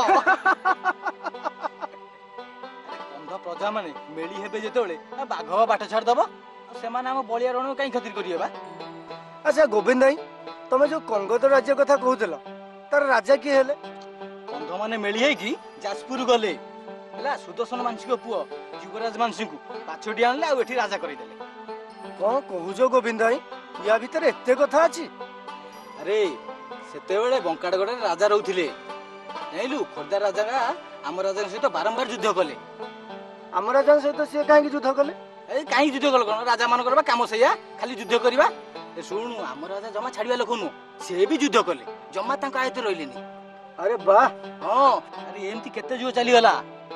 कंध प्रजा माने मेली हेबे जेतोले बाघ बाट छाड़ दबो से माने हम बलिया रण कहीं खातिर करिए बा अच्छा गोविंद भाई तुम जो कंगोद राज्य कथा कहूल तार राजा किए हेले कंध माने मेली है कि जाजपुर गले हला सुदर्शन मानसी को पुओ युवराज मानसी को पाछोटी आनले आ एठी राजा करि देले कोन कहूजो गोविंद भाई या भीतर एते कथा अछि अरे सेते बेले बंकाडगडे राजा रहउथिले नैलु खोर्दा राजा का आम राजा सहित बारंबार युद्ध कले आम राजा सहित से काहे युद्ध कले ए काहे युद्ध कल कोन राजा मान करबा काम सैया खाली युद्ध करबा ए सुनु आम राजा जमा छाड़िया लोक नु से भी युद्ध कले जमा तांका आयत रहिलेनी अरे वाह हां अरे एमती केते जो चली गला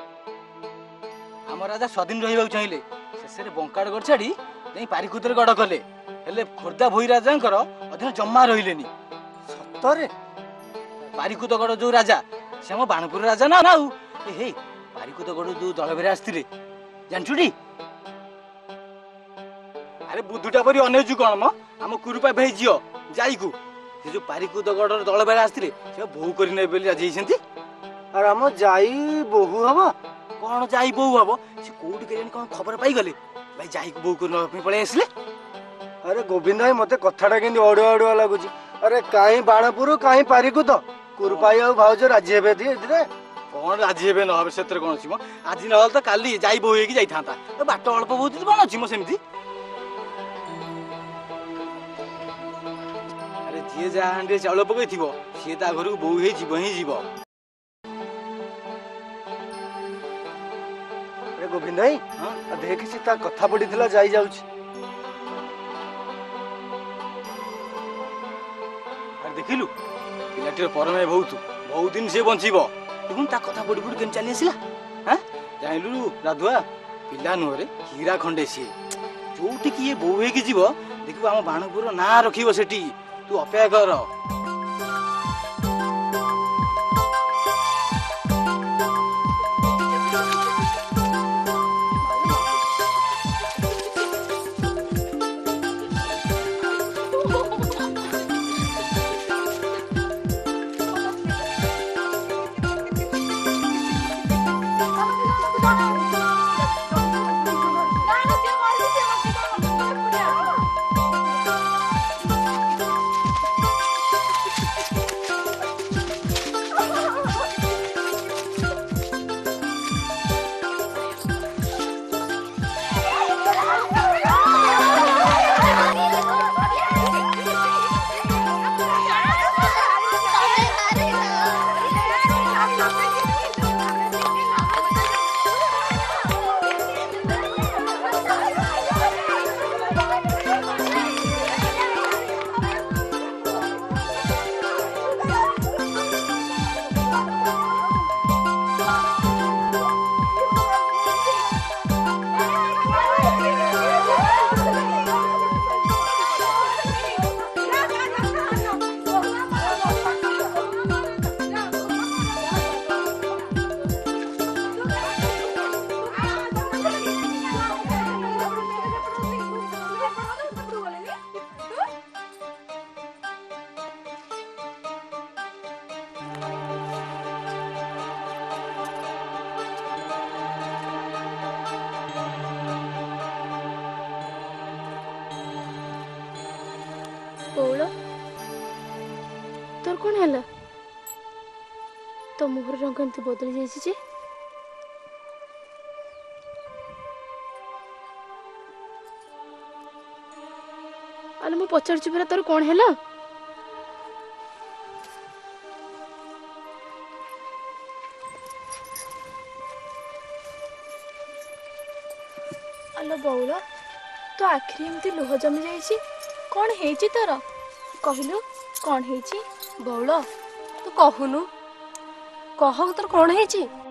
आम राजा स्वाधीन रहिबा चाहिए शेषे बंकाडगढ़ छाड़ी नहीं पारिकुतर गड़ कले हेले खोर्धा भोई राजांकर अधीन जमा रहिलेनी सतरे पारिकुतगढ़ जो राजा से हम बाणपुर राजा ना ना ए हे पारिकुतगढ़ जो दलबेरे आसथिले जानछुटी अरे बुद्धुटा परी अनेजु कोन म हम कुरुपा भाई जियो जाईकु से जो पारिकुतगढ़ दलबेरे आसथिले से बहु करि नै बेली राजी छथि अरे हम जाई बहु हबो कौन जाई बहु हबो से कोउडी केन कोन खबर पाई गले भाई जाई को बहु को न पळे आसले अरे गोविंद भाई मते कथाटा केंदी ओडो ओडो लागुची अरे काई बाणपुर काई पारिकुत कुरुपाई आ भाउज राजी हेबे दी रे कोन राजी हेबे न हबे सेत्र कोन छी म आज न हल त काली जाई बहु हेकी जाई थांता बाट अल्प बहुत कोन छी म सेमती अरे जे जा हांडे चाउल पकई थिबो से ता घर को बहु हे जीव ही जीव अरे गोविंद भाई हां देख सी ता कथा पड़ी थिला जाई जाउची देखिलु पिलाटीर परमे बहुत बहुत दिन से बंचीबो देखुन ता कथा बड़ी बड़ी केन चली आसिला हां जाइलु राधुआ पिला नुरे हीरा खंडे सी जोटी की ये बोहे की जीवो देखबो हम बाणपुर ना रखिबो सेठी तू अपेक्षा कर बौल तोर कौन है तो मुहर रंग एमती बदली जाइए आलो मु पचार परा तोर कौन है आलो बौल तो आखिरी एमती लुह जमी जाइए कौन है तोर कहलु कौन है बौल तू कहूनु कह तोर कौन है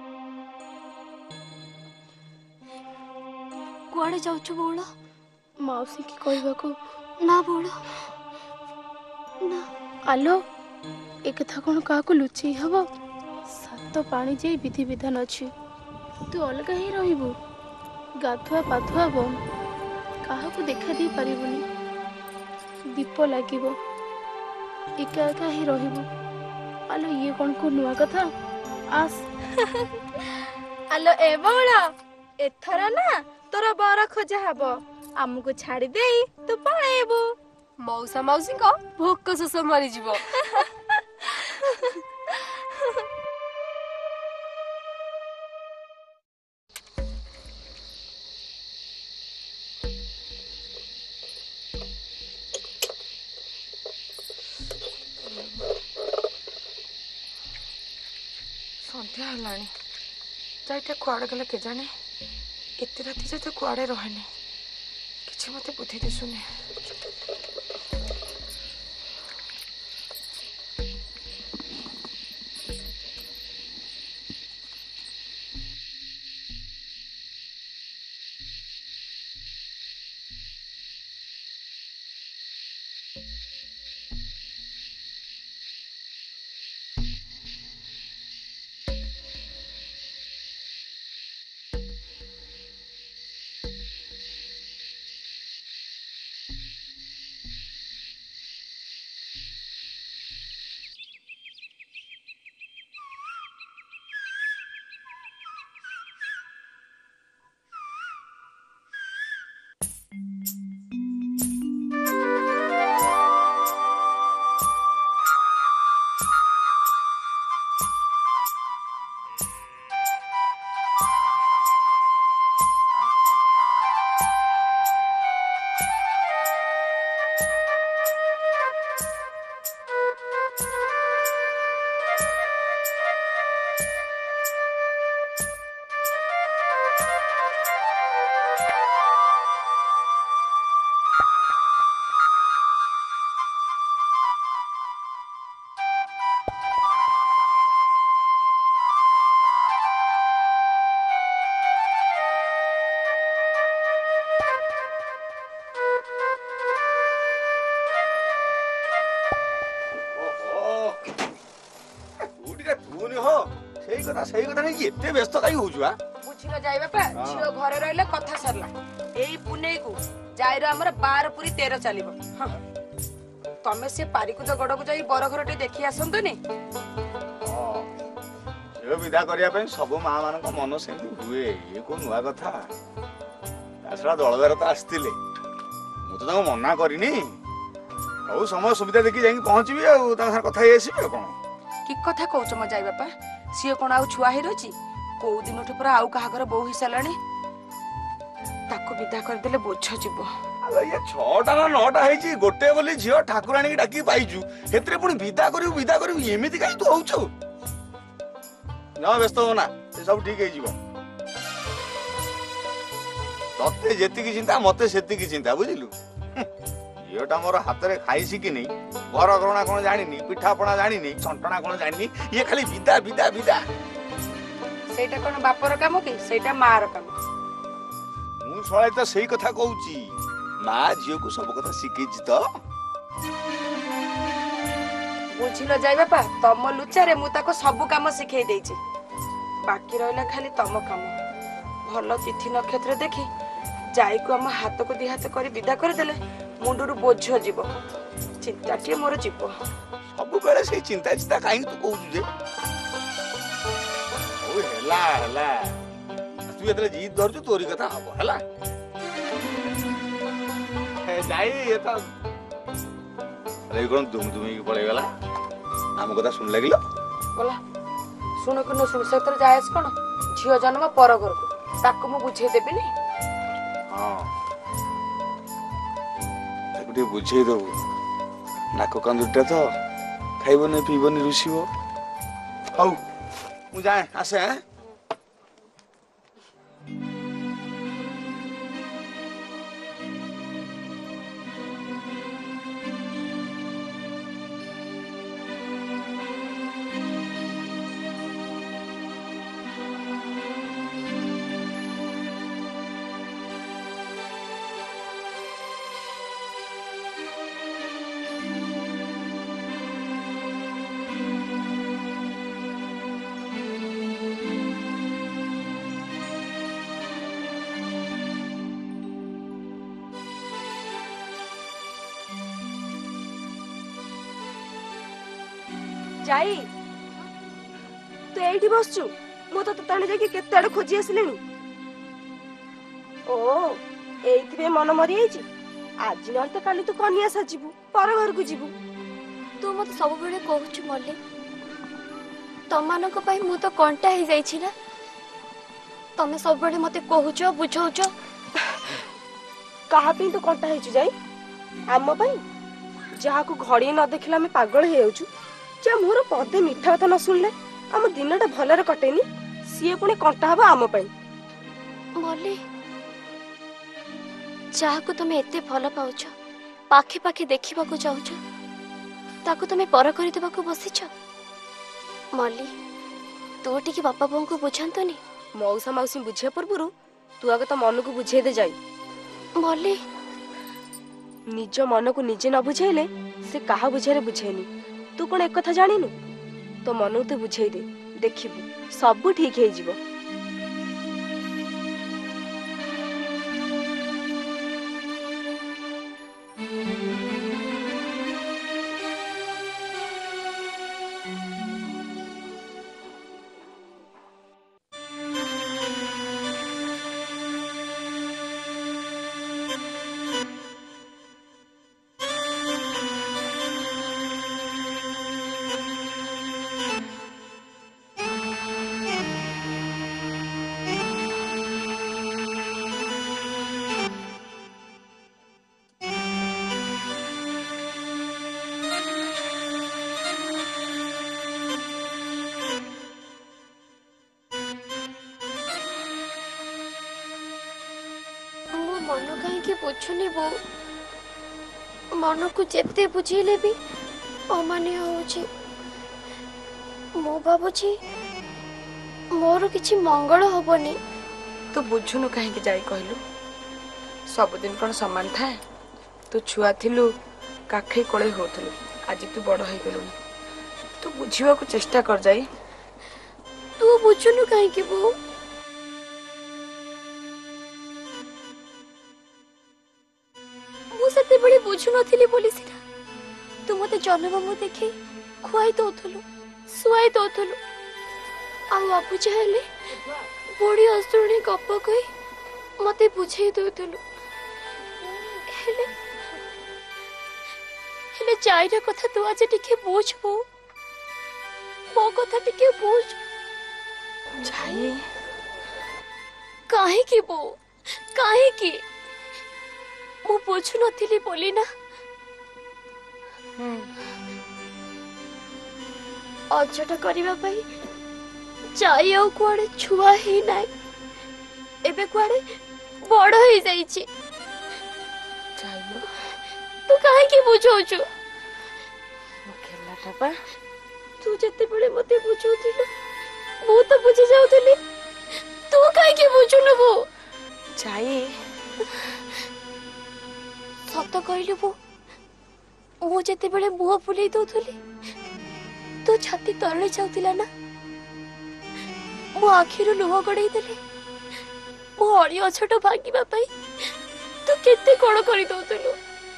कुआड़े जाऊछु बौल मौसी की कहबा को ना बौल ना आलो एक कथा कौन का लुचई हब सात पानी जे विधि विधान अच्छी तू अलग ही रहिबू गाधुआ पाधुआ बम कहा को देखा दे पारिबुनी दीप लागिबो एका एका ही रहिबू आलो ये कौन को नुआ कथा आस आलो ए बौला एथरा ना तोरा बर खोजा हबो आमुको छाड़ी देई तू पळेबो मौसा मौसी को भोक शोष मरी जीवो संध्या हलानी जाइटा कुआड़े गले के जाने एते राति जाते कुआड़े रहेनी किछि मते बुद्धि दिसुनी सही कथा नहीं एते व्यस्त काई होजुआ बुझिलो जाई बापा झियो घरे रहले कथा सरला एई पुनेई को जाईरो हमर बार पुरी तेरह चलिबो तमे से पारिकुद गडको जाई बर घरटे देखि आसंतुनी ये विदा करिया पे सब मां मान को मन सेंती हुए ये को नुआ कथा तासरा दळवेर त आस्तिले मु तो ताको मना करिनी औ समय सुविधा देखि जाई पहुंचबी आ ता साथ कथा हे आसीबे कोन की कथा कहउछ म जाई बापा सिए कोन आउ छुआ हे रछि को दिन उठ पर आउ कहा घर बहु हिसालानी ताको विदा कर देले बोझ जीवो अरे ये छटा ना नौटा हेची गोटे बोली झियो ठाकुराणी की डाकी पाइजु हेतरे पुनी विदा करिउ विदा करिउ एमिति काई तू होउछु ना व्यस्त हो ना से सब ठीक हे जीवो तते जेति की चिंता मते सेति की चिंता बुझिलु झियोटा मोर हाथ रे खाई सिकी नहीं घर गणना कोन जानिनी पिठापणा जानिनी छंटना कोन जानिनी ये खाली विदा विदा विदा सेटा कोन बापर काम की सेटा मार काम मु सळे त सही कथा कहूची मां झियो को सब कथा सिकेछि त बुझिलो जाई बापा तम लुचारे मु ताको सब काम सिखै देछि बाकी रहला खाली तम काम भलो तिथि नक्षत्र देखि जाई को हम हाथ को दी हाथ करी विदा कर देले मुंडुरु बोझ जीव चिंता टे मोर जीव सब बेले से चिंता चिंता काई तू कहू जे ओ हेला हेला तू एतले जीत धरजु तोरी कथा हबो हेला हे जाई ए त अरे कौन दुम दुम की पड़े गला आम कथा सुन लगिलो बोला सुन कि न सुन से तर जायस कोन झियो जन्म पर घर को ताको मु बुझे देबी नहीं हां ताको दे बुझे दो नाको कंदुटा तो खाइबो ने पीबो ने रुसिबो हौ मु जाए आसे हैं जाई तू एठी बसचु मो तो ताणे जाके केते आड़ खोजी आसलेनी ओ एइथिबे मन मरि आइची आज न तो काली तू कन्या सजीबू पर घर को जीबू तू मत सब बेले कहूछु मल्ले तमानक पई मु तो कंटा ही जाई छी ना तमे सब बेले मते कहूचो बुझौचो कहा पे तू कंटा हेचु जाई आम पई जहा को घड़ी न देखिला में पागल हे जाउछु जे मोर पदे मिठा कथा न सुनले आम दिनटा भलरे कटेनी सीए पुणी कंटा हबा आम पई मल्ले जहा को तमे एते भल पाउछ पाखे पाखे देखिबा को चाउछ ताको तमे पर करि देबा को बसिछ मल्ली तू टिके बापा बों को बुझांतनी मौसा मौसी बुझे परपुरु तू आगे तो मन को बुझे दे जाई मल्ली निज मन को निजे न बुझेले से कहा बुझेरे बुझेनी तू कौन एक कथा जानिनु तो मन तू बुझे दे देखिबू सब ठीक हे जिवो मन कहीं बुझुनी बो मन को जेते बुझेले भी अमान्य होची मो भाबुची मोर किछि मंगल होबनी तू बुझुनु कहीं के जाई कहलु सब दिन कोन समान थाए तू छुआ थिलु काखे कोळे होथलु आज तू बड़ होई गेलु तू बुझिवा को चेष्टा कर जाई तू बुझुनु कहीं के बो सते बड़े बुझु नथिली बोली सिना तू मते जन्म मु देखि खुआई दोथलु सुआई दोथलु आ बाबू चाहले बड़ी असुरणी गप कहि मते बुझाई दोथलु हेले हेले चाइरा कथा तू आज टिके बुझबो मो कथा टिके बुझ चाइ काहे की बो काहे की मु बुझु नथिली बोली ना अजटा करिबा पई चाइ आ कुआडे छुआ ही नाइ एबे कुआडे बड़ होई जाई छी चाइलो तू काहे की बुझौछु खेलाटा पा तू जते बड़े मते बुझौथिलो मु तो बुझी जाउथली तू काहे की बुझुनु बो चाइ सत कहलु बो मु जते बेले मुह फुले दोथली तो छाती तरले जाउतिला ना मो आखिरु लुह गड़ाई देले मो अड़ी अछट भागिबा पई तू केते कोण करि दोथलु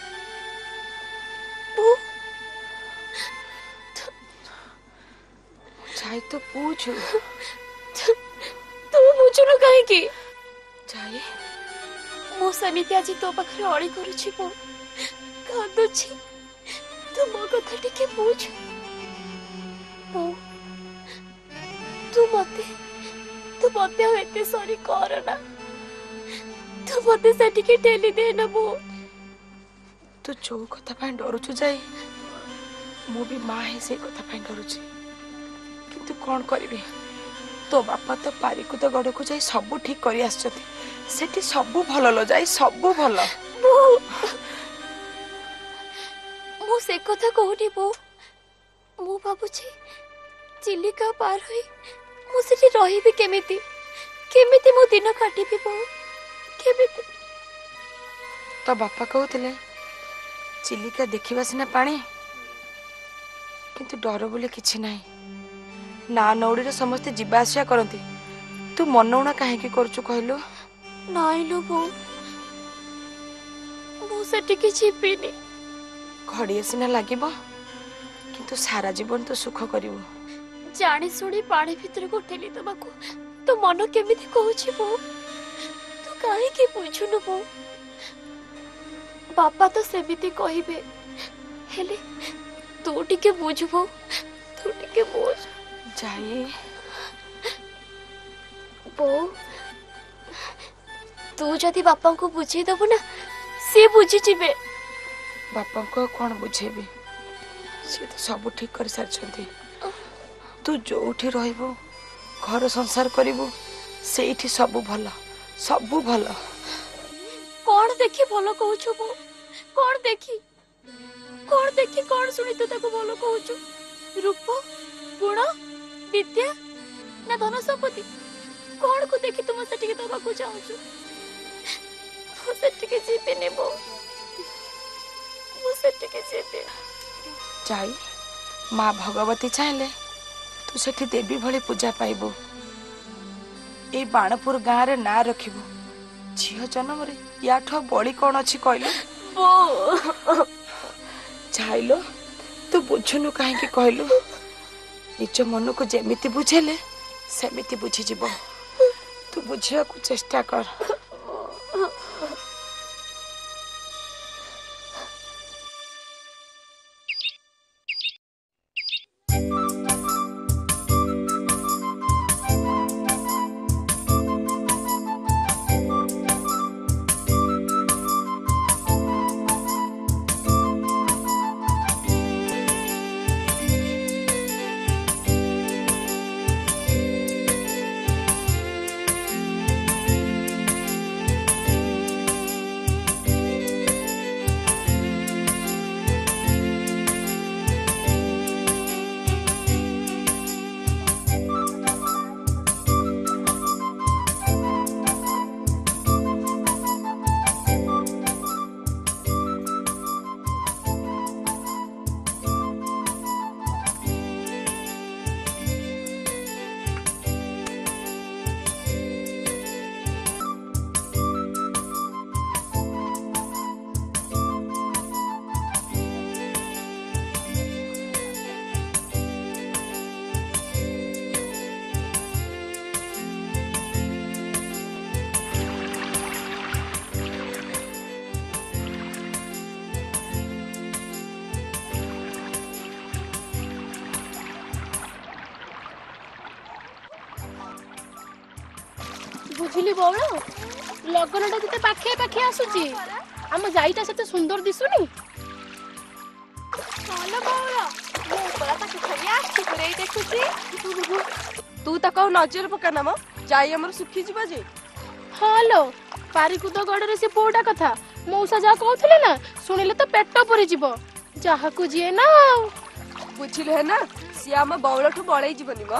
बो चाइ तो पूछ तू बुझुनु काहे की चाइ मो समिति आज तो पाखरे अड़ी करूछि बो कांदुछि तू मो कथा टिके पूछ बो तू मते तू मते एते सॉरी कर ना तू मते से टिके टेली दे ना बो तू जो कथा पाई डरुछु जाई मु भी माँ है से कथा पाई डरुछि किंतु कौन करिवे तो बापा तो पारिकु तो गड़ को जाई सब ठीक करी आछथि सेठी सब भल लो जाई सब भल बो मु से कथा कहनी बो मु बाबूजी चिलिका पार होई मु सेठी रहिबी केमिति केमिति मो दिन काटिबी बो केमिति तो बापा कहउतले चिलिका देखिबा सिना पानी किंतु डर बोले किछि नाही ना नौड़ी रे समस्त जीवा आसिया करंती तू मनौना काहे की करछु कहलो नाइ लो बो मु सेठी की छिपिनी घड़िए सिना लागिबो किंतु सारा जीवन तो सुख करिवो जानी सुनी पानी भीतर को ठेली दबाको तो मन केमिति कहूछि बो तू काहे की बुझुनु बो बापा तो सेमिति कहिबे हेले तू टिके बुझबो तू टिके बुझ जाई बो तू जदि बापा को बुझे दबो ना से बुझी जिबे बापा को कौन बुझेबी से तो सब ठीक कर सारछंती तू जोठी रहइबो घर संसार करिवो सेठी सब भला सब भला कौन देखी भलो कहूछु बो कौन देखी कौन देखी कौन सुनी तू ताको भलो कहूछु रूप गुण विद्या ना धन संपत्ति कौन को देखी तुम सेठी के दबा को चाहूछु मु सेठी के जीते नेबो मु सेठी के जीते जाई माँ भगवती चाहले तू सेठी देवी भली पूजा पाइबो ए बाणपुर गाँ रे ना रखिबो झियो जन्म रे याठो बड़ी कौन अछि कहलो बो चाइलो तू बुझुनु काहे की कहलो निज मन को जेमिति बुझेले सेमिति बुझी जीवो तू बुझिया को चेष्टा कर बुझिली बौल लगनटा केते पाखे पाखे आसुची हम जाईटा सेते सुंदर दिसुनी चलो बौल मो परा ताके खरिया आछि करे देखुची तू त कहू नजर पका ना म जाई हमर सुखी जीवा जे हालो पारिकु तो गडरे से पोडा कथा मौसा जा कहथले ना सुनिले तो पेट परि जीवो जाहा को जिए ना बुझिले है ना सिया म बौलठु बळै जीवनी म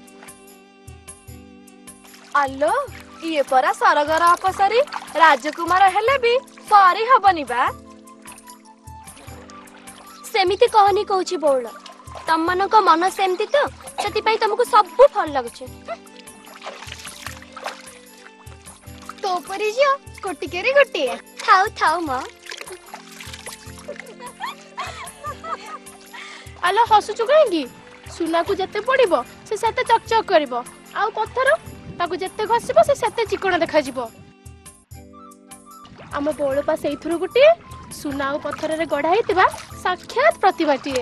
आलो ये परा सरगर अपसरी राजकुमार हेले भी सरी हबनी बा सेमिति कहनी कहूची बौल तम मन को मन सेमति तो सेति पई तुमको सब फल लागुचे तो परी जियो कोटी केरी गोटी थाउ थाउ म आलो हसुचु काहेकी सुना को जते पड़िबो से सेते चकचक करबो आउ पत्थर ताकू जते घसिबो से सेते चिकण देखा जिवो आम बौल पास एथुरु गुटी सुना और पत्थर रे गढ़ा हेतिबा साक्षात प्रतिमाटीए।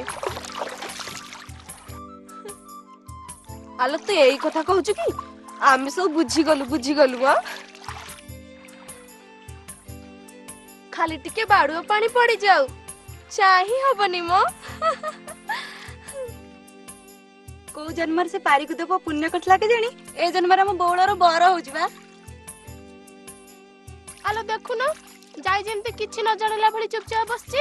आलो तू यही कथा कहूछु कि आमे सब बुझी गलु बुझी गलु आ खाली टिके बाड़ुआ पानी पड़ी जाऊ चाही हबनी मो। को जन्मर से पारी को देबो पुण्य कटला के जानी ए जन्मर हम बौळर बर होउछ बा। आलो देखु न जाई जेमते किछि न जानला भली चुपचाप बसछि।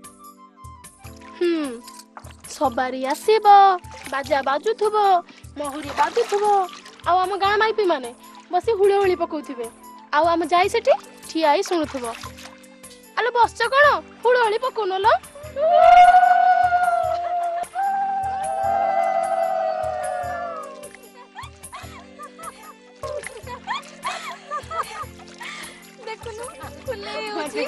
हम्म सबारी आसीबो बाजा बाजुथबो महुरी बाजुथबो आ हम गां माइपी माने बसी हुळे हुଳି पकौथिबे आ हम जाई सेठी ठियाई सुनुथबो। आलो बसछ कोन हुळे हुଳି पकौनो लो। देखुनु फुले होछि।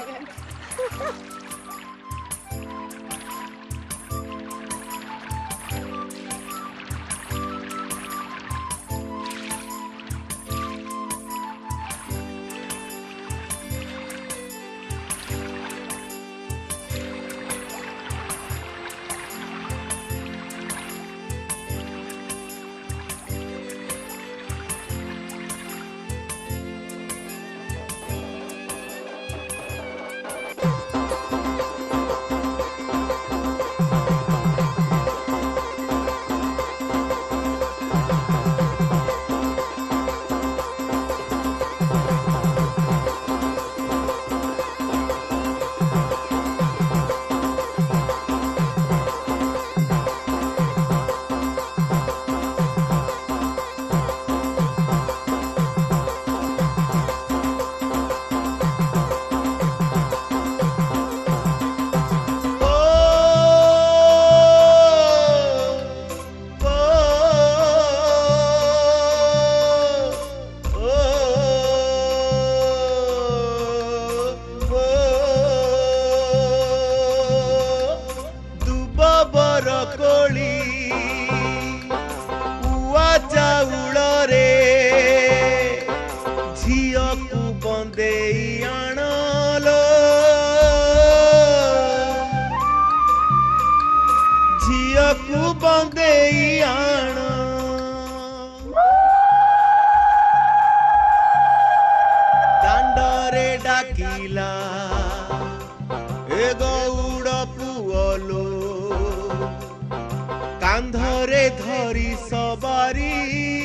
कांधरे धरी सवारी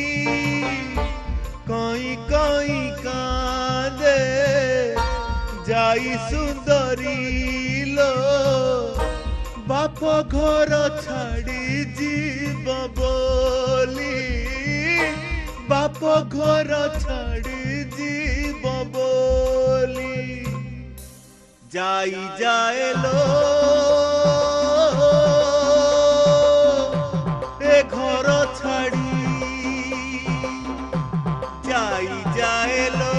कई कई कांदे जाई सुंदरी लो बाप घर छाड़ी जीव बोली बाप घर छाड़ी जीव बोली जाई जाए लो घर छाड़ी जाई जाए लो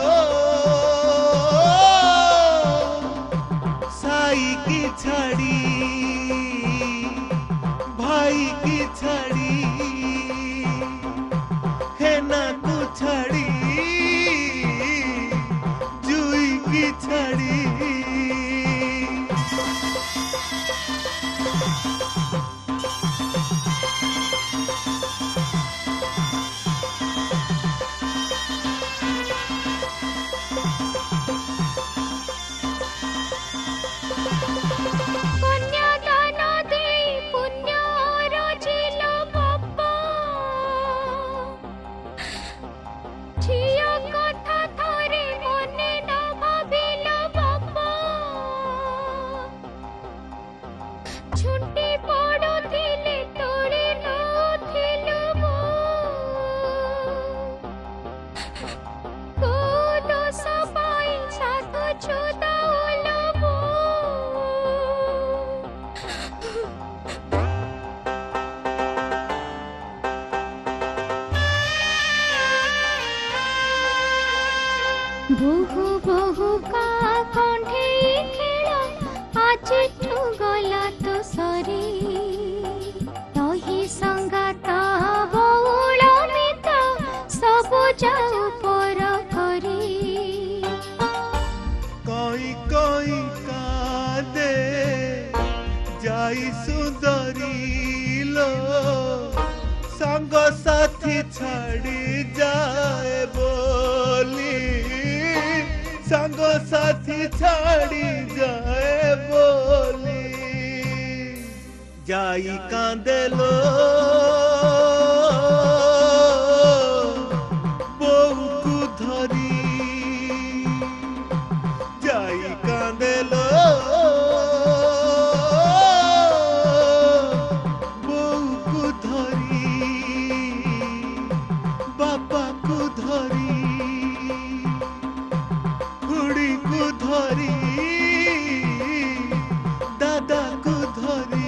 साई की छाड़ी भाई की छाड़ी हेना को छाड़ी जुई की छाड़ी बहु बहु का कंठे खेल आज गला तो सरी तही संगात बउल मित सब जाऊ पर करी कई कई का जाई सुंदरी लो संग साथी छाड़ी जाए बोली संग साथी छाड़ी जाए बोली जाई कांदेलो बोऊ को धरी जाई कांदेलो बोऊ को धरी बापा को धरी खुड़ी को धरी दादा को धरी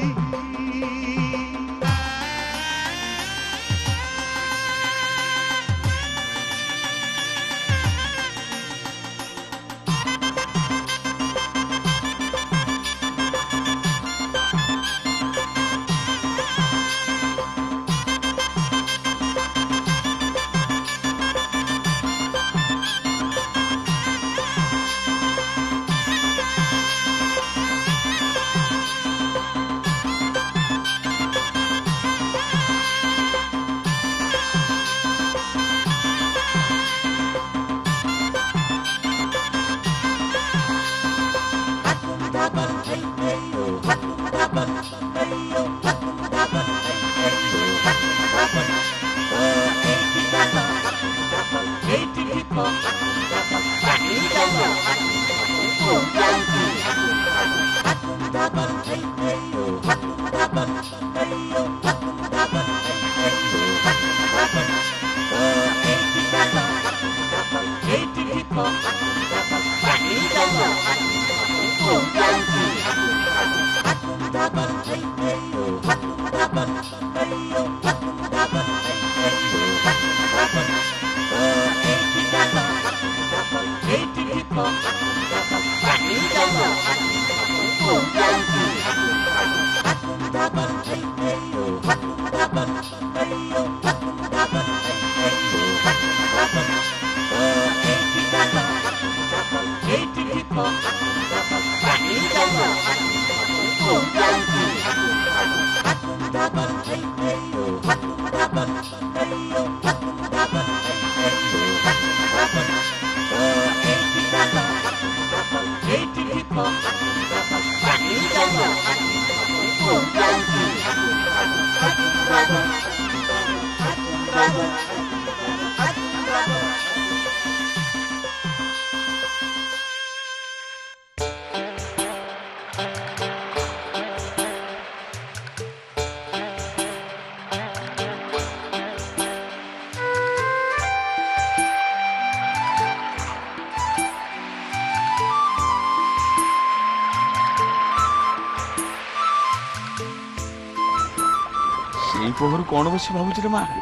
पोहर कौन बस भावुच रे माँ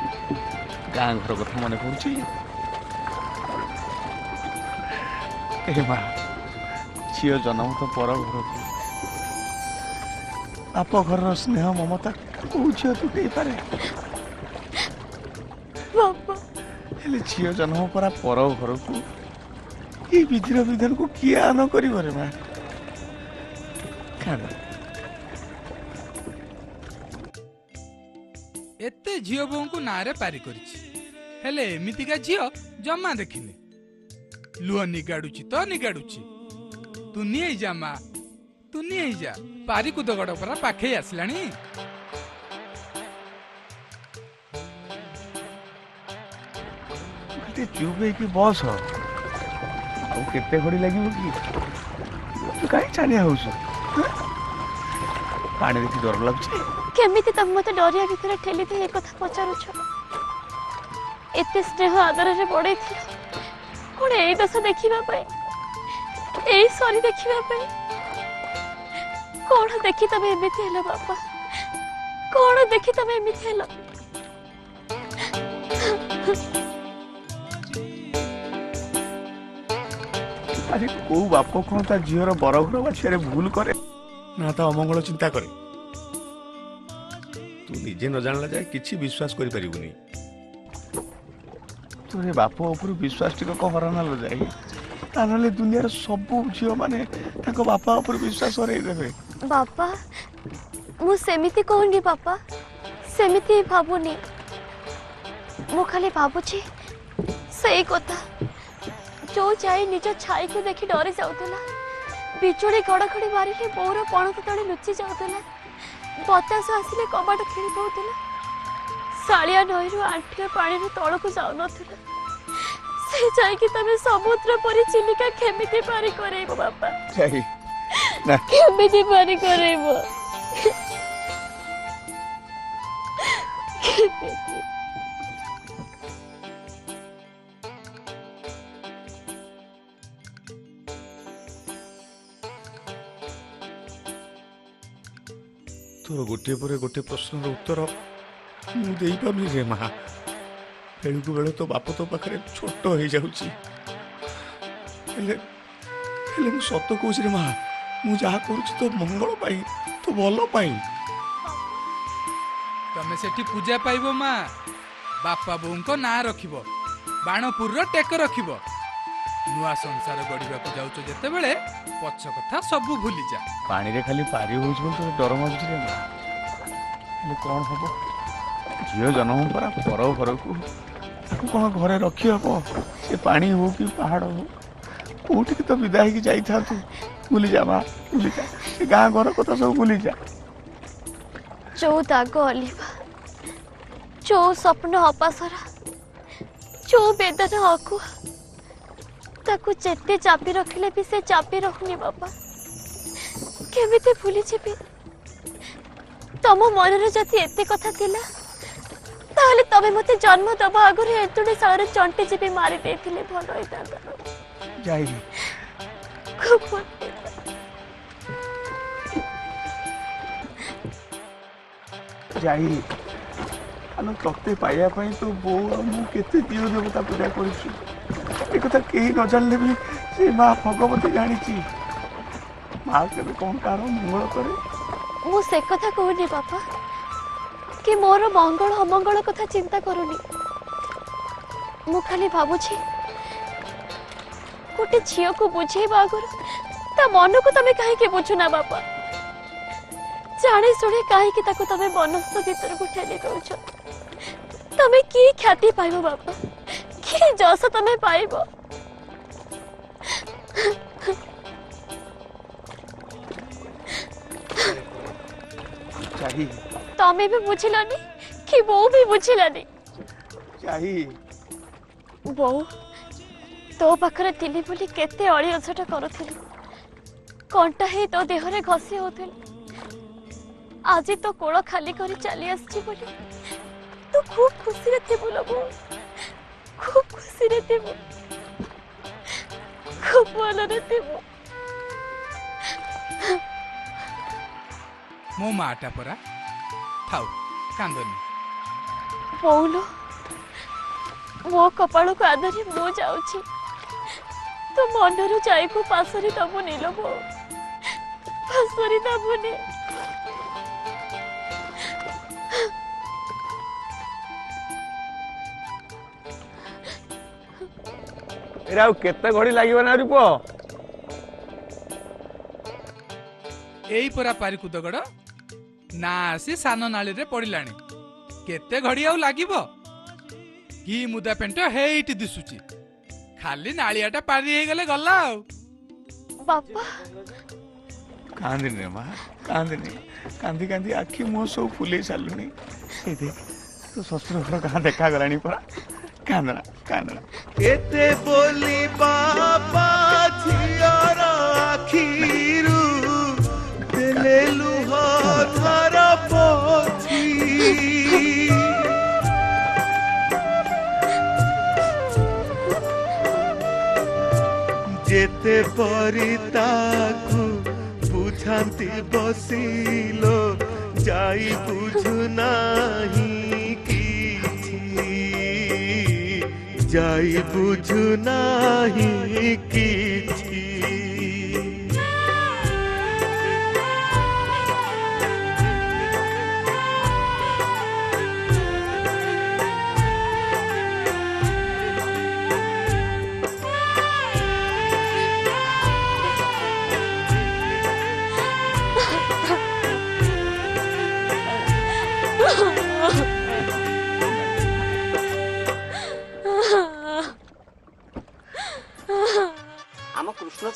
गाँ घर कथा मन पड़ुची माँ झील जन्म तो पर घर बाप घर स्नेह ममता झील तुटे पारे झील जन्म परा पर घर को ये विधिर विधान को किए आन कर माँ एते झील बों को नारे पारी हेले एमितिका झील जमा देखिने लुह निगाड़ुची तो निगाड़ुची तू नहीं जा माँ तू नहीं जा पारी कुद गड़ परा पाखे आसलानी चुप है कि बस केते घड़ी लगे कि तू कहीं छानिया हो पानी देखी डर लगुच केमिति तब मते डरिया भितर ठेली दे एक कथा पचारुछ एते स्नेह आदर रे बड़े थी कोन एई दस देखिबा पई एई सरी देखिबा पई कोन देखि तबे एमिति हेलो बापा कोन देखि तबे एमिति हेलो अरे को बाप कौन ता झीर बरघर बाछे भूल करे ना ता अमंगल चिंता करे तू निजे न जानला जाए किछि विश्वास करि परिबुनी तोरे बाप ऊपर विश्वास टिक कहरा ना लो जाए तानले दुनियार सब झील माने ताको बापा ऊपर विश्वास करे देबे बापा मु सेमिति कहूनी पापा सेमिति भावुनी मु खाली भावुची सही कथा जो जाई निज छाई को देखी डरी जाउतला बिजुली घड़घड़ी मारिले बोर पणत तले लुचि जाउतला बतास आसिले कबाट खेली पउतला सालिया नईरु आंठिए पानी रो तळ को जाउ नथला से जाई कि तमे समुद्र परी चिलिका केमिति पारी करेबो बापा जाई ना केमिति पारी करेबो तोर गोटे पर गोटे प्रश्न उत्तर मुझे पार्नी रे माँ बेलू को बेल तो बाप तो पाखे छोट हो जाऊँगी सत कौच रे माँ मुझे करुच्ची तो मंगल पाई तो भल पाई तमे सेठी पूजा पाइबो माँ बापा बोऊ को ना रखिबो बाणपुर रो टेक रखिबो नुआ संसार गढ़िबा को जाउचो जते बेले पछ कथा सब भूली जा पानी रे खाली पारी होउछ बोल तो डर मागुछ रे माँ ले कोन हबो झियो जन्म परा पर घर को ताको कोन घरे रखी हबो से पानी हो कि पहाड़ हो कोठी तो विदाई की जाई था तू भूली जा माँ भूली जा से गां घर कथा सब भूली जा जो दाग अलिवा जो स्वप्न अपासरा जो वेदना अकुआ ताकू जेते चापी रखिले भी से चापी रखनी बाबा केमिते भूली जेबी तम मन रे जति एते कथा थिला ताहले तबे मते जन्म दबा आगरे एतुडे सारे चंटी जेबी मारी देथिले भलो होइता जाई खूब जाई आनो तते पाइया पई तो बो मु केते दियो देवता पूजा करिछु ए कथा केही न जानले भी से मां भगवती जानिची मां केबे कोन कार मंगल करे मु से कथा कहूनी बापा कि मोर मंगल अमंगल कथा चिंता करूनी मु खाली भाबुछी गोटे झियो को बुझेबा आगर ता मन को तमे काहे के बुझुना बापा जाने सुने काहे कि ताको तमे मनस्थ भीतर को ठेली दउछ तमे की ख्याति पाइबो बापा की जस तमे पाइबो चाही तमे भी बुझिलानी कि वो भी बुझिलानी चाही वो तो पाखरे तिली बोली केते अळी अछटा करूथिल कंटा हे तो देहरे घसी होथिल आज तो कोड़ खाली करी चली आसी बोली तो खूब खुशी रे थिबु लोगो खूब खुशी रे थिबु खूब भलो रे थिबु मो माटा परा थाउ कांदनी बोलो मो कपाळ को आधरी मो जाउची तो मनरु जाई को पासरी तबु नीलो बो पासरी तबु नी एरा केते घड़ी लागिबो ना रूप एई परा पारिकु दगड़ ना आसी सान नाली रे पड़िलाणी केते घड़ी आउ लागिबो की मुदा पेंट हेइट दिसुची खाली नालियाटा पारी हे गले गल्ला आउ बापा कांदिनी रे मां कांदिनी कांदी कांदी आखी मो सो फुले सालुनी ए देख तो ससुर घर कहां देखा गलानी परा कांदना कांदना एते बोली बाबा झियर आखिरू देले लुह धार पोछी जेते परिताकू बुझांती बसिलो जाई बुझु नाही किछि जाई बुझु नाही किछि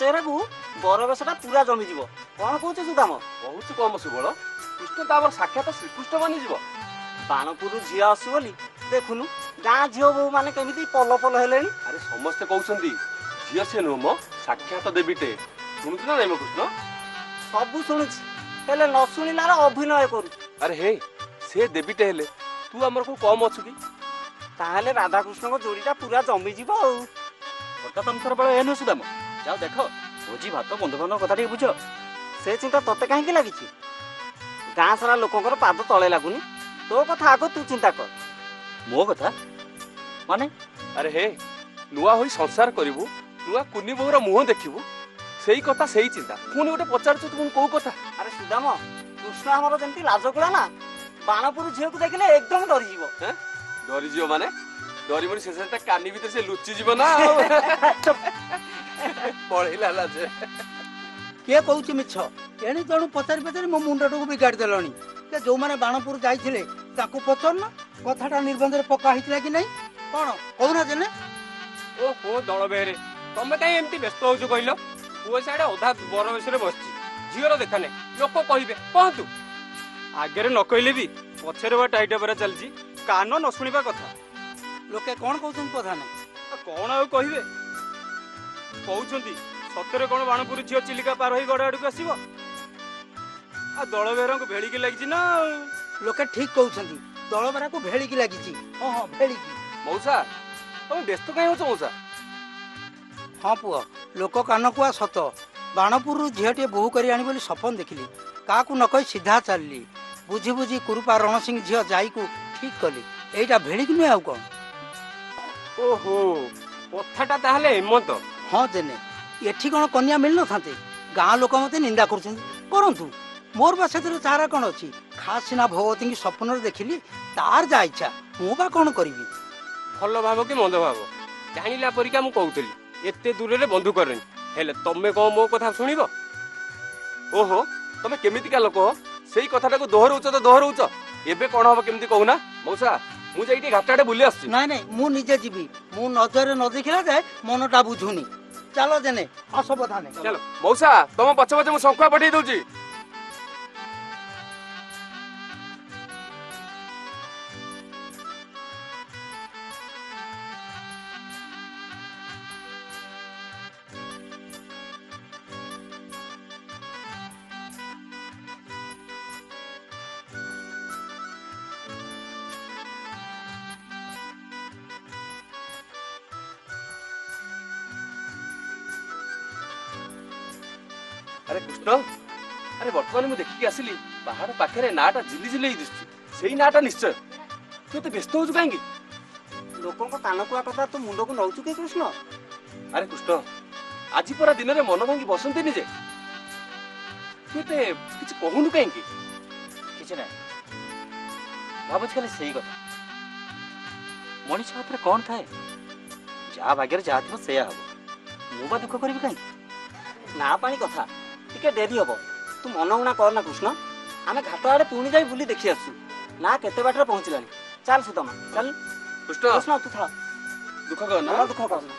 ଚେହେରାକୁ ବରବେଶଟା ପୁରା ଜମିଯିବ। କଣ କହୁଛୁ ସୁଦାମ? ବହୁତ କମ ସୁବଳ। କୃଷ୍ଣ ତ ଆମର ସାକ୍ଷାତ ଶ୍ରୀକୃଷ୍ଣ ବନିଯିବ। ବାଣପୁରରୁ ଝିଅ ଆସୁ ବୋଲି ଦେଖୁନୁ ଗାଁ ଝିଅ ବୋହୁ ମାନେ କେମିତି ପଲ ପଲ ହେଲେଣି। ଆରେ ସମସ୍ତେ କହୁଛନ୍ତି ଝିଅ ସେ ନୁହଁ ମ ସାକ୍ଷାତ ଦେବୀଟେ। ଶୁଣୁଛୁ ନା ନାଇଁ ମ କୃଷ୍ଣ? ସବୁ ଶୁଣୁଛି ହେଲେ ନ ଶୁଣିଲାର ଅଭିନୟ କରୁଛି। ଆରେ ହେ ସେ ଦେବୀଟେ ହେଲେ ତୁ ଆମର କୋଉ କମ ଅଛୁ କି? ତାହେଲେ ରାଧାକୃଷ୍ଣଙ୍କ ଯୋଡିଟା ପୁରା ଜମିଯିବ ଆଉ। ହଠାତ୍ ତମଥର ବେଳ ଏ ନୁହେଁ ସୁଦାମ। ଯାଅ ଦେଖ ଭୋଜି ଭାତ ବନ୍ଧୁବାନ୍ଧବ କଥା ଟିକେ ବୁଝ। ସେ ଚିନ୍ତା ତତେ କାହିଁକି ଲାଗିଛି? ଗାଁ ସାରା ଲୋକଙ୍କର ପାଦ ତଳେ ଲାଗୁନି। ତୋ କଥା ଆଗ ତୁ ଚିନ୍ତା କର। ମୋ କଥା ମାନେ? ଆରେ ହେ ନୂଆ ହୋଇ ସଂସାର କରିବୁ, ନୂଆ କୁନି ବୋହୁର ମୁହଁ ଦେଖିବୁ, ସେଇ କଥା ସେଇ ଚିନ୍ତା। ପୁଣି ଗୋଟେ ପଚାରୁଛୁ ତୁ କୋଉ କଥା? ଆରେ ସୁଦାମ କୃଷ୍ଣ ଆମର ଯେମିତି ଲାଜକୁଳା ନା, ବାଣପୁର ଝିଅକୁ ଦେଖିଲେ ଏକଦମ ଡରିଯିବ। ଡରିଯିବ ମାନେ? ଡରିବନି ଶେଷରେ ତା କାନି ଭିତରେ ସେ ଲୁଚିଯିବ ନା। ପଳେଇଲା ଲାଜେ। କିଏ କହୁଛି ମିଛ? ଏଣେ ଜଣୁ ପଚାରି ପଚାରି ମୋ ମୁଣ୍ଡଟାକୁ ବିଗାଡ଼ି ଦେଲଣି। ଯେ ଯୋଉମାନେ ବାଣପୁର ଯାଇଥିଲେ ତାକୁ ପଚାରୁନ କଥାଟା ନିର୍ବନ୍ଧରେ ପକା ହେଇଥିଲା କି ନାଇଁ? କଣ କହୁନା ଜେନେ? ଓହୋ ଦଳ ବେହେରେ ତମେ କାହିଁ ଏମିତି ବ୍ୟସ୍ତ ହଉଛୁ କହିଲ? ପୁଅ ସାଡେ ଅଧା ବରବେଶରେ ବସିଛି, ଝିଅର ଦେଖା ନାହିଁ। ଲୋକ କହିବେ କହନ୍ତୁ। ଆଗରେ ନ କହିଲେ ବି ପଛରେ ବା ଟାଇଟ ପରା ଚାଲିଛି। କାନ ନ ଶୁଣିବା କଥା। ଲୋକେ କଣ କହୁଛନ୍ତି ପ୍ରଧାନ? କଣ ଆଉ କହିବେ? କହୁଛନ୍ତି ସତରେ କଣ ବାଣପୁର ଝିଅ ଚିଲିକା ପାର ହେଇ ଗଡ ଆଡକୁ ଆସିବ? ଆଉ ଦଳ ବେହେରାଙ୍କୁ ଭେଳିକି ଲାଗିଛି ନା ଆଉ। ଲୋକେ ଠିକ କହୁଛନ୍ତି ଦଳବେରାକୁ ଭେଳିକି ଲାଗିଛି। ହଁ ହଁ ଭେଳିକି। ମଉସା ତମେ ବ୍ୟସ୍ତ କାହିଁ ହଉଛ ମଉସା? ହଁ ପୁଅ ଲୋକ କାନ କୁଆ ସତ। ବାଣପୁରରୁ ଝିଅଟିଏ ବୋହୁ କରି ଆଣି ବୋଲି ସପନ ଦେଖିଲି। କାହାକୁ ନ କହି ସିଧା ଚାଲିଲି। ବୁଝି ବୁଝି କୁରୁପା ରଣସିଂ ଝିଅ ଯାଇକୁ ଠିକ କଲି। ଏଇଟା ଭେଳିକି ନୁହେଁ ଆଉ କଣ? ଓହୋ କଥାଟା ତାହେଲେ ଏମନ୍ତ। ହଁ ଜେନେ ଏଠି କଣ କନ୍ୟା ମିଳିନଥାନ୍ତେ? ଗାଁ ଲୋକ ମତେ ନିନ୍ଦା କରୁଛନ୍ତି। କରନ୍ତୁ, ମୋର ବା ସେଥିରେ ଚାରା କଣ ଅଛି? ଖାସ୍ ସିନା ଭଗବତୀଙ୍କୁ ସ୍ୱପ୍ନରେ ଦେଖିଲି, ତାର ଯା ଇଚ୍ଛା। ମୁଁ ବା କଣ କରିବି? ଭଲ ଭାବ କି ମନ୍ଦ ଭାବ ଜାଣିଲା ପରିକା ମୁଁ କହୁଥିଲି ଏତେ ଦୂରରେ ବନ୍ଧୁ କରେନି। ହେଲେ ତମେ କଣ ମୋ କଥା ଶୁଣିବ? ଓହୋ ତମେ କେମିତିକା ଲୋକ ସେଇ କଥାଟାକୁ ଦୋହରଉଛ ତ ଦୋହରଉଛ। ଏବେ କଣ ହବ କେମିତି କହୁନା? ମଉସା ମୁଁ ଯାଇକି ଘାଟ ଆଡେ ବୁଲି ଆସୁଛି। ନାଇଁ ନାଇଁ ମୁଁ ନିଜେ ଯିବି। ମୁଁ ନଜରରେ ନ ଦେଖିଲା ଯାଏ ମନଟା ବୁଝୁନି। ଚାଲ ଜେନେ ଆସ ବଧାନେ। ଚାଲ ମଉସା ତମ ପଛେ ପଛେ ମୁଁ ଶଙ୍ଖୁଆ ପଠେଇ ଦଉଛି। ଆରେ କୃଷ୍ଣ ଆରେ ବର୍ତ୍ତମାନ ମୁଁ ଦେଖିକି ଆସିଲି ପାହାଡ ପାଖରେ ନାଟା ଝିଲି ଝିଲି ହେଇ ଦିଶୁଛି। ସେଇ ନାଟା ନିଶ୍ଚୟ। ତୁ ଏତେ ବ୍ୟସ୍ତ ହଉଛୁ କାହିଁକି? ଲୋକଙ୍କ କାନକୁଆ କଥା ତୁ ମୁଣ୍ଡକୁ ନଉଛୁ କି କୃଷ୍ଣ? ଆରେ କୃଷ୍ଣ ଆଜି ପରା ଦିନରେ ମନ ଭାଙ୍ଗି ବସନ୍ତିନି ଯେ। ତୁ ଏତେ କିଛି କହୁନୁ କାହିଁକି? କିଛି ନାହିଁ, ଭାବୁଛି ଖାଲି ସେଇ କଥା। ମଣିଷ ହାତରେ କଣ ଥାଏ? ଯାହା ଭାଗ୍ୟରେ ଯାହା ଥିବ ସେଇଆ ହବ। ମୁଁ ବା ଦୁଃଖ କରିବି କାହିଁକି? ନା ପାଣି କଥା ଟିକେ ଡେରି ହବ। ତୁ ମନ ଉଣା କର ନା କୃଷ୍ଣ। ଆମେ ଘାଟ ଆଡେ ପୁଣି ଯାଇ ବୁଲି ଦେଖି ଆସୁ। ନା କେତେ ବାଟରେ ପହଞ୍ଚିଲାଣି। ଚାଲ ସୁଦାମା ଚାଲ। କୃଷ୍ଣ କୃଷ୍ଣ ତୁ ଥା, ଦୁଃଖ କର ନା। ଦୁଃଖ କର ନା।